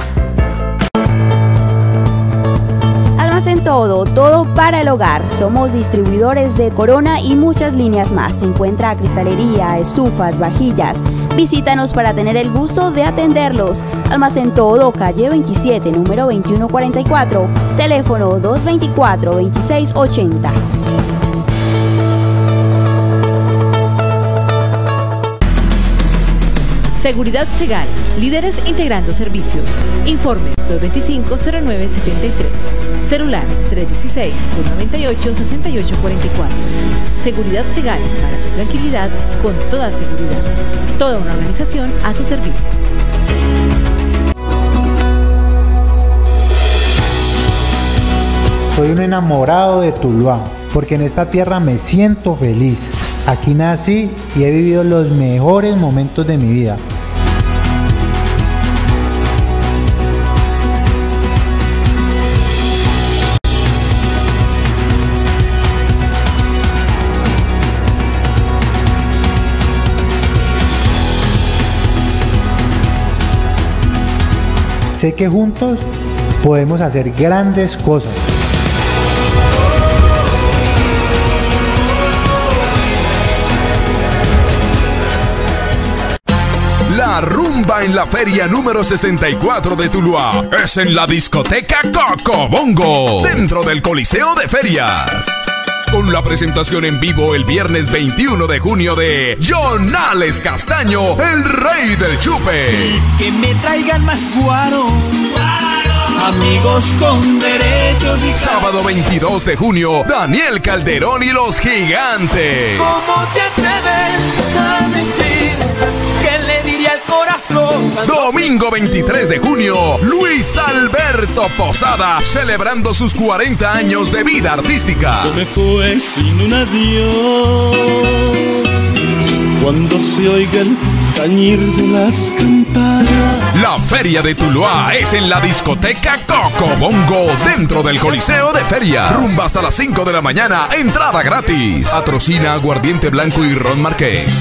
En todo para el hogar. Somos distribuidores de Corona y muchas líneas más. Se encuentra cristalería, estufas, vajillas. Visítanos para tener el gusto de atenderlos. Almacén Todo, calle 27, número 2144. Teléfono 224-2680. Seguridad Segal, líderes integrando servicios. Informe 225-0973. Celular 316-298-6844. Seguridad Segal, para su tranquilidad con toda seguridad. Toda una organización a su servicio. Soy un enamorado de Tuluá, porque en esta tierra me siento feliz. Aquí nací y he vivido los mejores momentos de mi vida. Sé que juntos podemos hacer grandes cosas. La rumba en la feria número 64 de Tuluá es en la discoteca Cocobongo, dentro del Coliseo de Ferias. Con la presentación en vivo el viernes 21 de junio de Jonales Castaño, el rey del chupe. Y que me traigan más guaro, amigos con derechos y... Sábado 22 de junio, Daniel Calderón y los Gigantes. ¿Cómo te atreves a decir que le diría al corazón? Domingo 23 de junio, Luis Alberto Posada, celebrando sus 40 años de vida artística. Se me fue sin un adiós, cuando se oiga el tañir de las campanas. La Feria de Tuluá es en la discoteca Cocobongo, dentro del Coliseo de Feria. Rumba hasta las 5 de la mañana, entrada gratis. Patrocina Aguardiente Blanco y Ron Marqués.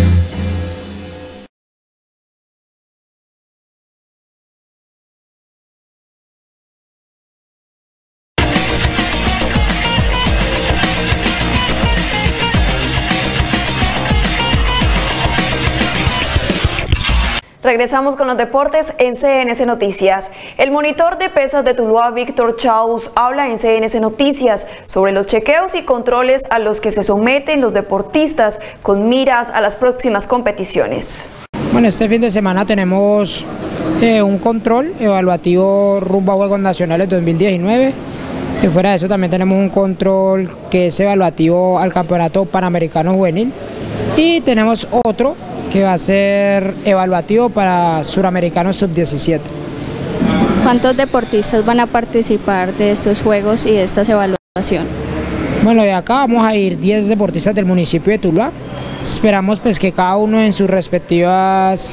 Regresamos con los deportes en CNC Noticias. El monitor de pesas de Tuluá, Víctor Chaus, habla en CNC Noticias sobre los chequeos y controles a los que se someten los deportistas con miras a las próximas competiciones. Bueno, este fin de semana tenemos un control evaluativo rumbo a Juegos Nacionales 2019. Y fuera de eso también tenemos un control que es evaluativo al Campeonato Panamericano Juvenil. Y tenemos otro que va a ser evaluativo para Suramericanos Sub-17. ¿Cuántos deportistas van a participar de estos juegos y de estas evaluaciones? Bueno, de acá vamos a ir 10 deportistas del municipio de Tuluá. Esperamos pues que cada uno en sus respectivas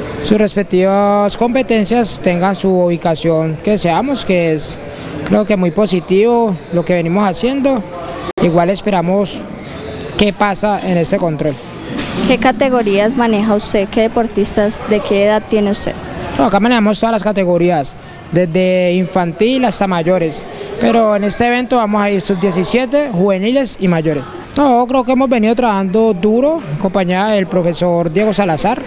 competencias tengan su ubicación que deseamos, que es creo que muy positivo lo que venimos haciendo. Igual esperamos qué pasa en este control. ¿Qué categorías maneja usted? ¿Qué deportistas? ¿De qué edad tiene usted? No, acá manejamos todas las categorías, desde infantil hasta mayores, pero en este evento vamos a ir sub-17, juveniles y mayores. No, creo que hemos venido trabajando duro en compañía del profesor Diego Salazar.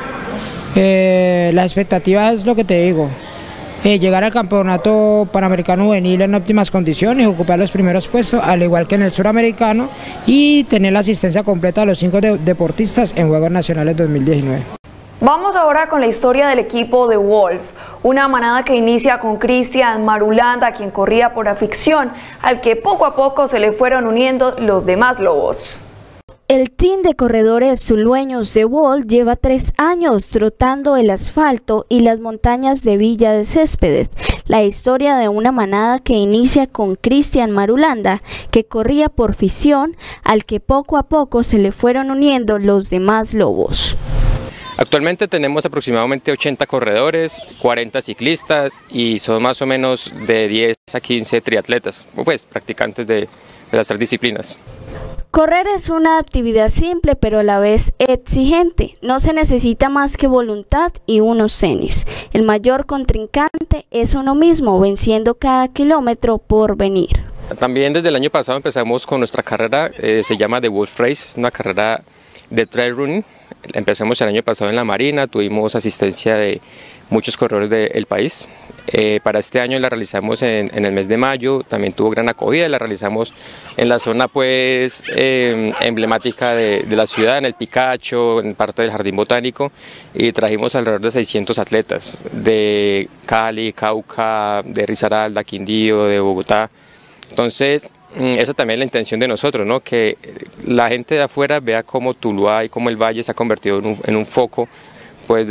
La expectativa es lo que te digo, llegar al Campeonato Panamericano Juvenil en óptimas condiciones, ocupar los primeros puestos, al igual que en el Suramericano, y tener la asistencia completa de los 5 deportistas en Juegos Nacionales 2019. Vamos ahora con la historia del equipo de Wolf, una manada que inicia con Cristian Marulanda, quien corría por afición, al que poco a poco se le fueron uniendo los demás lobos. El team de corredores tulueños de Wolf lleva 3 años trotando el asfalto y las montañas de Villa de Céspedes. La historia de una manada que inicia con Cristian Marulanda, que corría por afición, al que poco a poco se le fueron uniendo los demás lobos. Actualmente tenemos aproximadamente 80 corredores, 40 ciclistas y son más o menos de 10 a 15 triatletas, pues practicantes de las 3 disciplinas. Correr es una actividad simple pero a la vez exigente. No se necesita más que voluntad y unos tenis. El mayor contrincante es uno mismo, venciendo cada kilómetro por venir. También desde el año pasado empezamos con nuestra carrera, se llama The Wolf Race, es una carrera de trail running. Empezamos el año pasado en la Marina, tuvimos asistencia de muchos corredores del país. Para este año la realizamos en el mes de mayo, también tuvo gran acogida, la realizamos en la zona pues emblemática de la ciudad, en el Picacho, en parte del Jardín Botánico, y trajimos alrededor de 600 atletas de Cali, Cauca, de Risaralda, Quindío, de Bogotá. Entonces esa también es la intención de nosotros, ¿no? Que la gente de afuera vea cómo Tuluá y cómo el Valle se ha convertido en un foco pues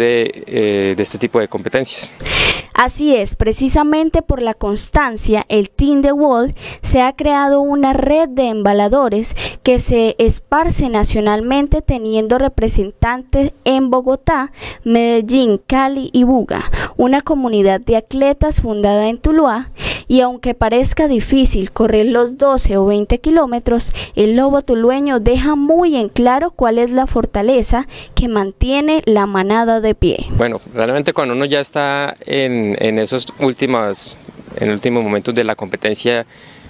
de este tipo de competencias. Así es, precisamente por la constancia, el Team de Wolf se ha creado una red de embaladores que se esparce nacionalmente, teniendo representantes en Bogotá, Medellín, Cali y Buga, una comunidad de atletas fundada en Tuluá. Y aunque parezca difícil correr los 12 o 20 kilómetros, el lobo tulueño deja muy en claro cuál es la fortaleza que mantiene la manada de pie. Bueno, realmente cuando uno ya está en esos últimos momentos de la competencia,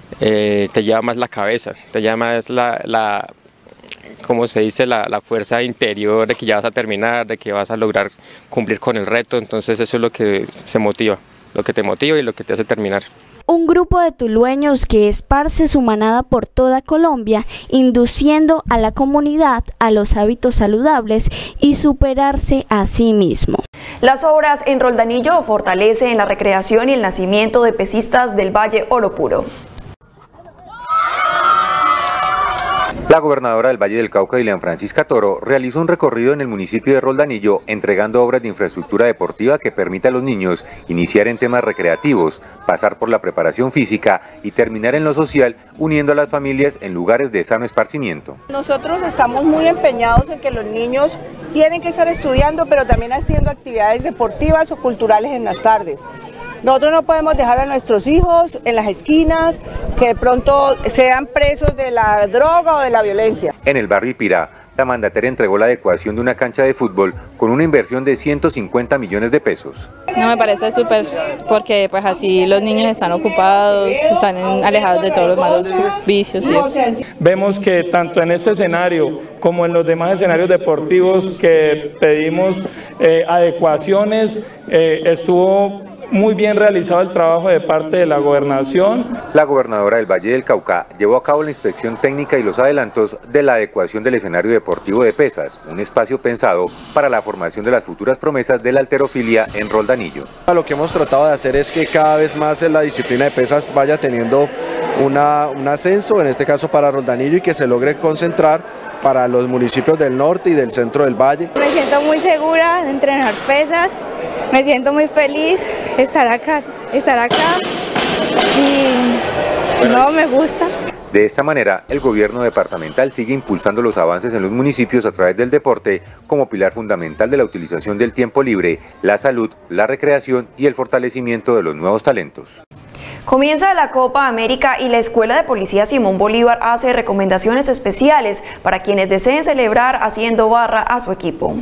te lleva más la cabeza, te lleva más ¿cómo se dice? La fuerza interior de que ya vas a terminar, de que vas a lograr cumplir con el reto. Entonces eso es lo que se motiva, lo que te motiva y lo que te hace terminar. Un grupo de tulueños que esparce su manada por toda Colombia, induciendo a la comunidad a los hábitos saludables y superarse a sí mismo. Las obras en Roldanillo fortalecen la recreación y el nacimiento de pesistas del Valle Oro Puro. La gobernadora del Valle del Cauca, Dilian Francisca Toro, realizó un recorrido en el municipio de Roldanillo entregando obras de infraestructura deportiva que permita a los niños iniciar en temas recreativos, pasar por la preparación física y terminar en lo social, uniendo a las familias en lugares de sano esparcimiento. Nosotros estamos muy empeñados en que los niños tienen que estar estudiando, pero también haciendo actividades deportivas o culturales en las tardes. Nosotros no podemos dejar a nuestros hijos en las esquinas, que de pronto sean presos de la droga o de la violencia. En el barrio Ipirá, la mandataria entregó la adecuación de una cancha de fútbol con una inversión de 150 millones de pesos. No, me parece súper, porque pues así los niños están ocupados, están alejados de todos los malos vicios y eso. Vemos que tanto en este escenario como en los demás escenarios deportivos que pedimos adecuaciones, estuvo muy bien realizado el trabajo de parte de la gobernación. La gobernadora del Valle del Cauca llevó a cabo la inspección técnica y los adelantos de la adecuación del escenario deportivo de pesas, un espacio pensado para la formación de las futuras promesas de la halterofilia en Roldanillo. Lo que hemos tratado de hacer es que cada vez más la disciplina de pesas vaya teniendo un ascenso, en este caso para Roldanillo, y que se logre concentrar para los municipios del norte y del centro del valle. Me siento muy segura de entrenar pesas, me siento muy feliz de estar acá y no, me gusta. De esta manera, el gobierno departamental sigue impulsando los avances en los municipios a través del deporte como pilar fundamental de la utilización del tiempo libre, la salud, la recreación y el fortalecimiento de los nuevos talentos. Comienza la Copa América y la Escuela de Policía Simón Bolívar hace recomendaciones especiales para quienes deseen celebrar haciendo barra a su equipo.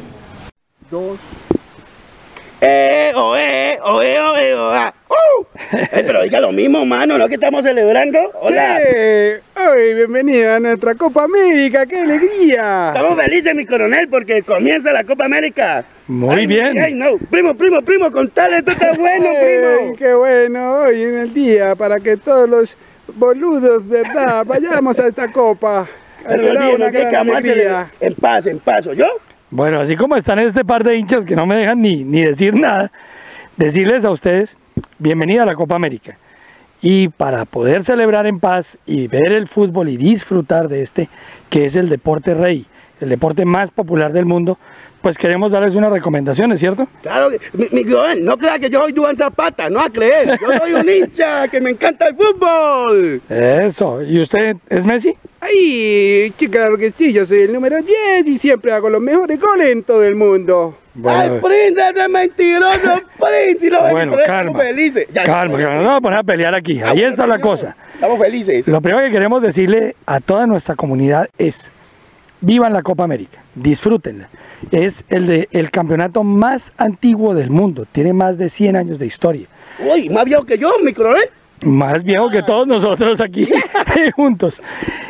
Pero diga lo mismo, mano, ¿no? Que estamos celebrando. Hola. Bienvenido a nuestra Copa América, qué alegría. Estamos felices, mi coronel, porque comienza la Copa América. Muy bien. Ay, no. Primo, contale, esto está bueno, primo. Qué bueno, hoy en el día, para que todos los boludos, ¿verdad? Vayamos a esta Copa. Será una gran alegría. En paz, ¿yo? Bueno, así como están este par de hinchas que no me dejan ni decir nada, decirles a ustedes, bienvenida a la Copa América. Y para poder celebrar en paz y ver el fútbol y disfrutar de este, que es el deporte rey, el deporte más popular del mundo, pues queremos darles unas recomendaciones, ¿cierto? Claro, Miguel, no crea que yo soy Duván Zapata, no a creer, yo soy un hincha que me encanta el fútbol. Eso, ¿y usted es Messi? Ay, que claro que sí, yo soy el número 10 y siempre hago los mejores goles en todo el mundo. Bueno. Ay, Prince, ese mentiroso, Prince. Bueno, calma, calma, no vamos a poner a pelear aquí, ahí está la cosa. Estamos felices. Lo primero que queremos decirle a toda nuestra comunidad es: vivan la Copa América, disfrútenla. Es el campeonato más antiguo del mundo, tiene más de 100 años de historia. Uy, más viejo que yo, mi coronel. Más viejo que todos nosotros aquí juntos.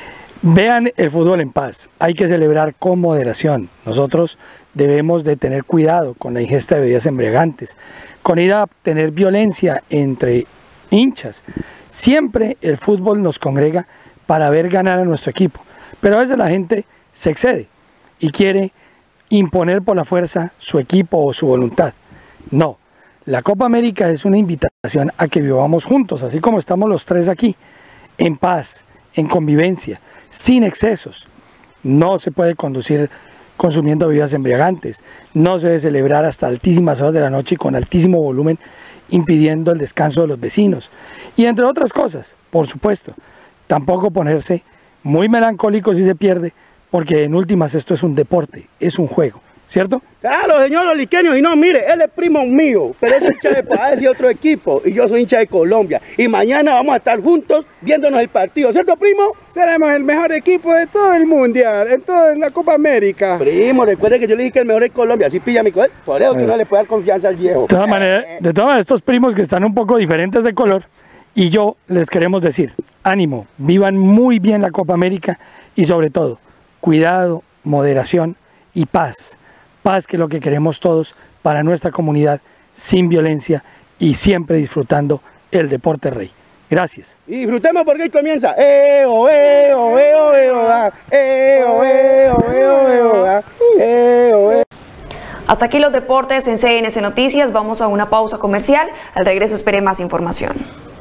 Vean el fútbol en paz, hay que celebrar con moderación. Nosotros debemos de tener cuidado con la ingesta de bebidas embriagantes, con ir a tener violencia entre hinchas. Siempre el fútbol nos congrega para ver ganar a nuestro equipo, pero a veces la gente se excede y quiere imponer por la fuerza su equipo o su voluntad. No, la Copa América es una invitación a que vivamos juntos, así como estamos los tres aquí, en paz, en convivencia, sin excesos. No se puede conducir consumiendo bebidas embriagantes, no se debe celebrar hasta altísimas horas de la noche y con altísimo volumen, impidiendo el descanso de los vecinos. Y entre otras cosas, por supuesto, tampoco ponerse muy melancólico si se pierde, porque en últimas esto es un deporte, es un juego, ¿cierto? Claro, señor Oliqueño, y no, mire, él es primo mío, pero es hincha de Paez y otro equipo, y yo soy hincha de Colombia, y mañana vamos a estar juntos viéndonos el partido, ¿cierto, primo? Seremos el mejor equipo de todo el mundial, en toda la Copa América. Primo, recuerde que yo le dije que el mejor es Colombia, así pilla mi coche, por eso que no le puede dar confianza al viejo. De todas maneras, estos primos que están un poco diferentes de color, y yo les queremos decir, ánimo, vivan muy bien la Copa América, y sobre todo, cuidado, moderación y paz. Paz, que es lo que queremos todos para nuestra comunidad, sin violencia y siempre disfrutando el deporte rey. Gracias. Y disfrutemos porque hoy comienza. Eo, eo, eo, eo, ah. Eo, eo, eo, eo, ah. Eo, eo. Hasta aquí los deportes en CNC Noticias. Vamos a una pausa comercial. Al regreso espere más información.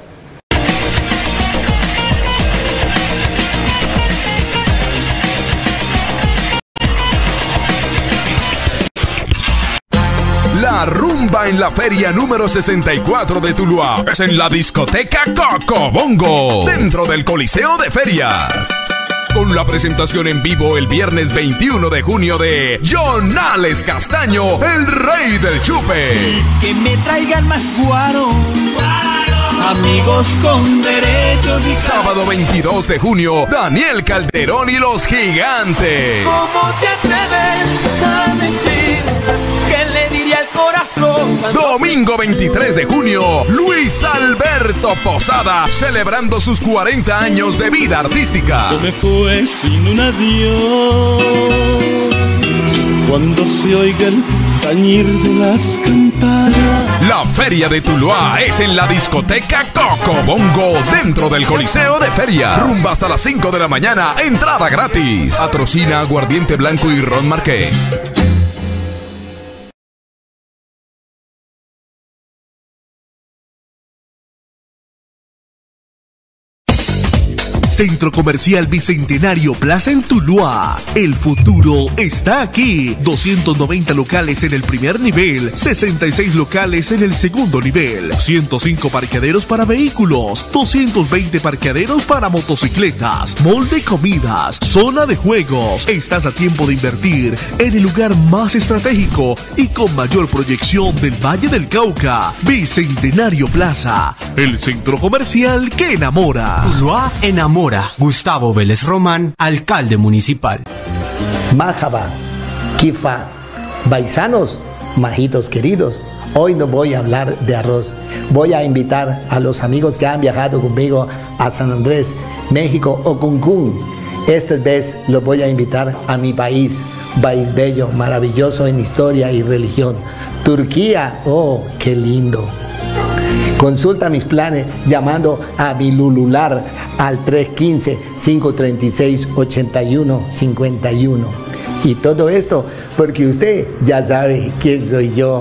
La rumba en la feria número 64 de Tuluá es en la discoteca Cocobongo, dentro del Coliseo de Ferias. Con la presentación en vivo el viernes 21 de junio de Jonales Castaño, el rey del chupe. Que me traigan más guaro, amigos con derechos y... Sábado 22 de junio, Daniel Calderón y los Gigantes. ¿Cómo te atreves a decir que le diría al corazón? Domingo 23 de junio, Luis Alberto Posada, celebrando sus 40 años de vida artística. Se me fue sin un adiós, cuando se oiga el tañir de las campanas. La Feria de Tuluá es en la discoteca Cocobongo, dentro del Coliseo de Ferias. Rumba hasta las 5 de la mañana, entrada gratis. Patrocina Aguardiente Blanco y Ron Marqués. Centro Comercial Bicentenario Plaza en Tuluá. El futuro está aquí. 290 locales en el primer nivel, 66 locales en el segundo nivel, 105 parqueaderos para vehículos, 220 parqueaderos para motocicletas, mall de comidas, zona de juegos. Estás a tiempo de invertir en el lugar más estratégico y con mayor proyección del Valle del Cauca. Bicentenario Plaza, el centro comercial que enamora. Tuluá enamora. Gustavo Vélez Román, alcalde municipal. Marhaba, Kifa, paisanos, majitos queridos. Hoy no voy a hablar de arroz. Voy a invitar a los amigos que han viajado conmigo a San Andrés, México o Cancún. Esta vez los voy a invitar a mi país bello, maravilloso en historia y religión. Turquía, oh, qué lindo. Consulta mis planes llamando a mi Lulular al 315-536-8151. Y todo esto porque usted ya sabe quién soy yo.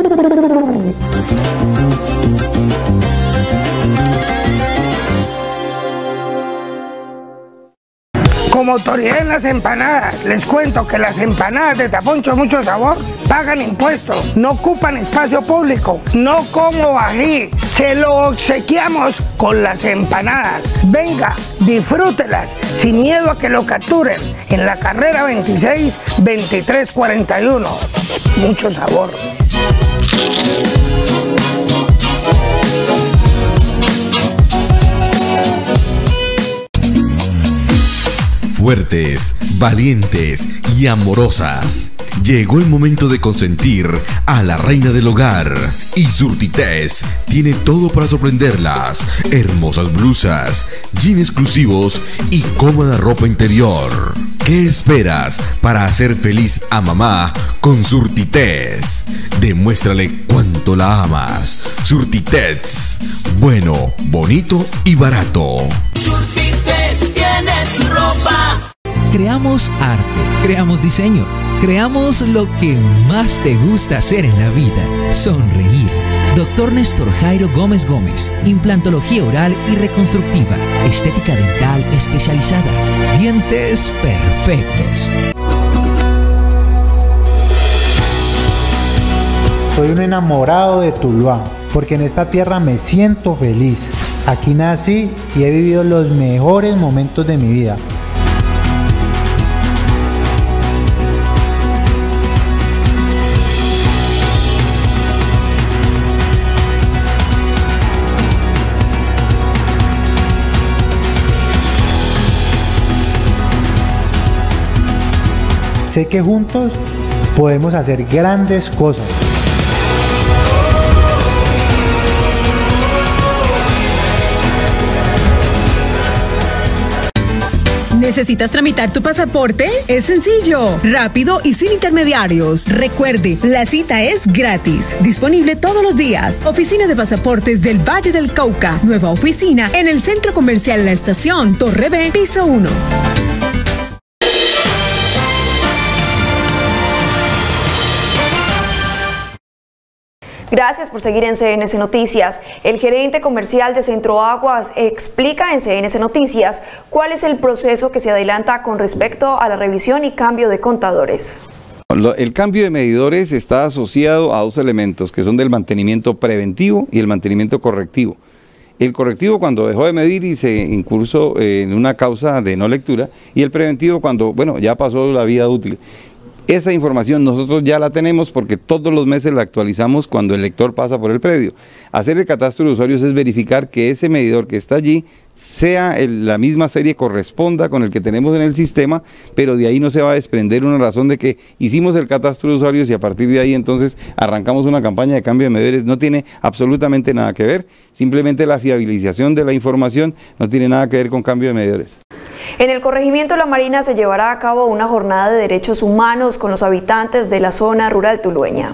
Como autoridad en las empanadas, les cuento que las empanadas de Taponcho Mucho Sabor pagan impuestos, no ocupan espacio público, no como ají, se lo obsequiamos con las empanadas. Venga, disfrútelas sin miedo a que lo capturen en la carrera 26-2341. Mucho sabor. Fuertes, valientes y amorosas. Llegó el momento de consentir a la reina del hogar. Y Surtités tiene todo para sorprenderlas. Hermosas blusas, jeans exclusivos y cómoda ropa interior. ¿Qué esperas para hacer feliz a mamá con Surtités? Demuéstrale cuánto la amas. Surtités, bueno, bonito y barato. Surtités tiene su ropa. Creamos arte, creamos diseño, creamos lo que más te gusta hacer en la vida, sonreír. Dr. Néstor Jairo Gómez Gómez, implantología oral y reconstructiva, estética dental especializada, dientes perfectos. Soy un enamorado de Tuluá, porque en esta tierra me siento feliz. Aquí nací y he vivido los mejores momentos de mi vida. Sé que juntos podemos hacer grandes cosas. ¿Necesitas tramitar tu pasaporte? Es sencillo, rápido y sin intermediarios. Recuerde, la cita es gratis. Disponible todos los días. Oficina de Pasaportes del Valle del Cauca. Nueva oficina en el Centro Comercial La Estación, Torre B, piso 1. Gracias por seguir en CNC Noticias. El gerente comercial de Centro Aguas explica en CNC Noticias cuál es el proceso que se adelanta con respecto a la revisión y cambio de contadores. El cambio de medidores está asociado a dos elementos que son del mantenimiento preventivo y el mantenimiento correctivo. El correctivo cuando dejó de medir y se incursó en una causa de no lectura, y el preventivo cuando, bueno, ya pasó la vida útil. Esa información nosotros ya la tenemos porque todos los meses la actualizamos cuando el lector pasa por el predio. Hacer el catastro de usuarios es verificar que ese medidor que está allí sea la misma serie, corresponda con el que tenemos en el sistema, pero de ahí no se va a desprender una razón de que hicimos el catastro de usuarios y a partir de ahí entonces arrancamos una campaña de cambio de medidores. No tiene absolutamente nada que ver, simplemente la fiabilización de la información no tiene nada que ver con cambio de medidores. En el corregimiento La Marina se llevará a cabo una jornada de derechos humanos con los habitantes de la zona rural tulueña.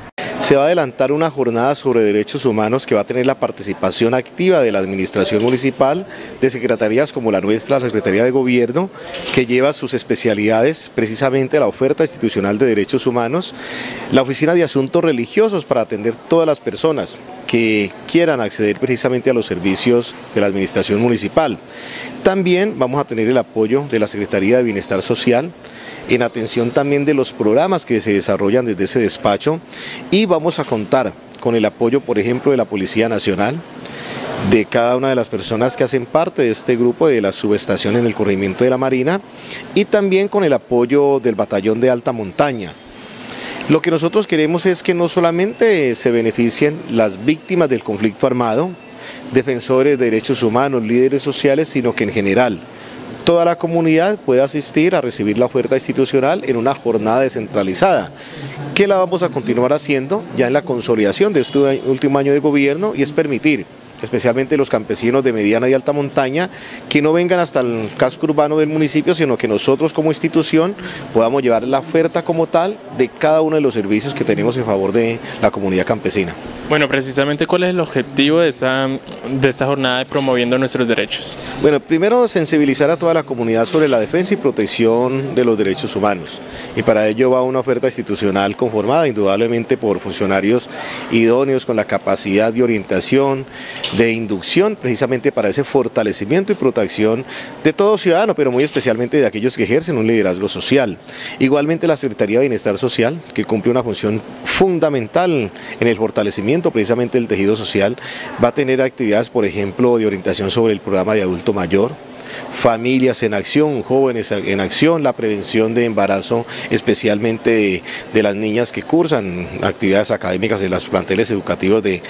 Se va a adelantar una jornada sobre derechos humanos que va a tener la participación activa de la administración municipal, de secretarías como la nuestra, la Secretaría de Gobierno, que lleva sus especialidades precisamente la oferta institucional de derechos humanos, la Oficina de Asuntos Religiosos para atender todas las personas que quieran acceder precisamente a los servicios de la administración municipal. También vamos a tener el apoyo de la Secretaría de Bienestar Social, en atención también de los programas que se desarrollan desde ese despacho, y vamos a contar con el apoyo, por ejemplo, de la Policía Nacional, de cada una de las personas que hacen parte de este grupo de la subestación en el corregimiento de La Marina, y también con el apoyo del Batallón de Alta Montaña. Lo que nosotros queremos es que no solamente se beneficien las víctimas del conflicto armado, defensores de derechos humanos, líderes sociales, sino que en general toda la comunidad pueda asistir a recibir la oferta institucional en una jornada descentralizada, que la vamos a continuar haciendo ya en la consolidación de este último año de gobierno, y es permitir, especialmente los campesinos de mediana y alta montaña, que no vengan hasta el casco urbano del municipio, sino que nosotros como institución podamos llevar la oferta como tal de cada uno de los servicios que tenemos en favor de la comunidad campesina. Bueno, precisamente, ¿cuál es el objetivo de esta jornada de promoviendo nuestros derechos? Bueno, primero sensibilizar a toda la comunidad sobre la defensa y protección de los derechos humanos, y para ello va una oferta institucional conformada indudablemente por funcionarios idóneos con la capacidad de orientación, de inducción, precisamente para ese fortalecimiento y protección de todo ciudadano, pero muy especialmente de aquellos que ejercen un liderazgo social. Igualmente la Secretaría de Bienestar Social, que cumple una función fundamental en el fortalecimiento precisamente del tejido social, va a tener actividades, por ejemplo, de orientación sobre el programa de adulto mayor, familias en acción, jóvenes en acción, la prevención de embarazo, especialmente de las niñas que cursan actividades académicas en los planteles educativos de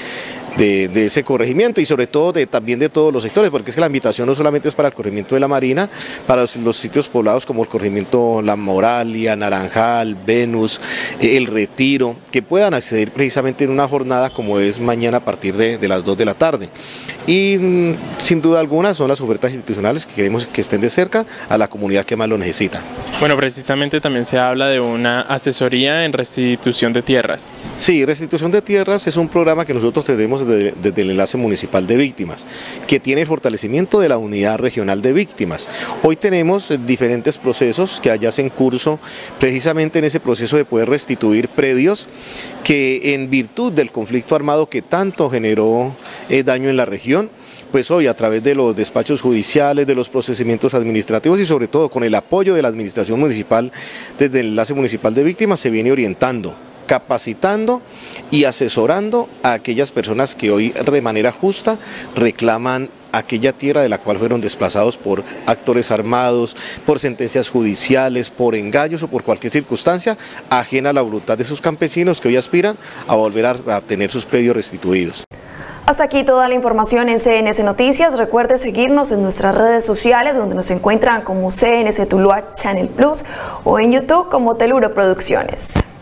ese corregimiento, y sobre todo también de todos los sectores, porque es que la invitación no solamente es para el corregimiento de La Marina, para los sitios poblados como el corregimiento La Moralia, Naranjal, Venus, El Retiro, que puedan acceder precisamente en una jornada como es mañana a partir de las 2 de la tarde. Y sin duda alguna son las ofertas institucionales que queremos que estén de cerca a la comunidad que más lo necesita. Bueno, precisamente también se habla de una asesoría en restitución de tierras. Sí, restitución de tierras es un programa que nosotros tenemos desde el Enlace Municipal de Víctimas, que tiene el fortalecimiento de la Unidad Regional de Víctimas. Hoy tenemos diferentes procesos que allá se en curso, precisamente en ese proceso de poder restituir predios que en virtud del conflicto armado que tanto generó daño en la región, pues hoy a través de los despachos judiciales, de los procedimientos administrativos y sobre todo con el apoyo de la administración municipal desde el Enlace Municipal de Víctimas se viene orientando, capacitando y asesorando a aquellas personas que hoy de manera justa reclaman aquella tierra de la cual fueron desplazados por actores armados, por sentencias judiciales, por engaños o por cualquier circunstancia ajena a la voluntad de sus campesinos que hoy aspiran a volver a tener sus predios restituidos. Hasta aquí toda la información en CNC Noticias. Recuerde seguirnos en nuestras redes sociales, donde nos encuentran como CNC Tuluá Channel Plus, o en YouTube como Teluro Producciones.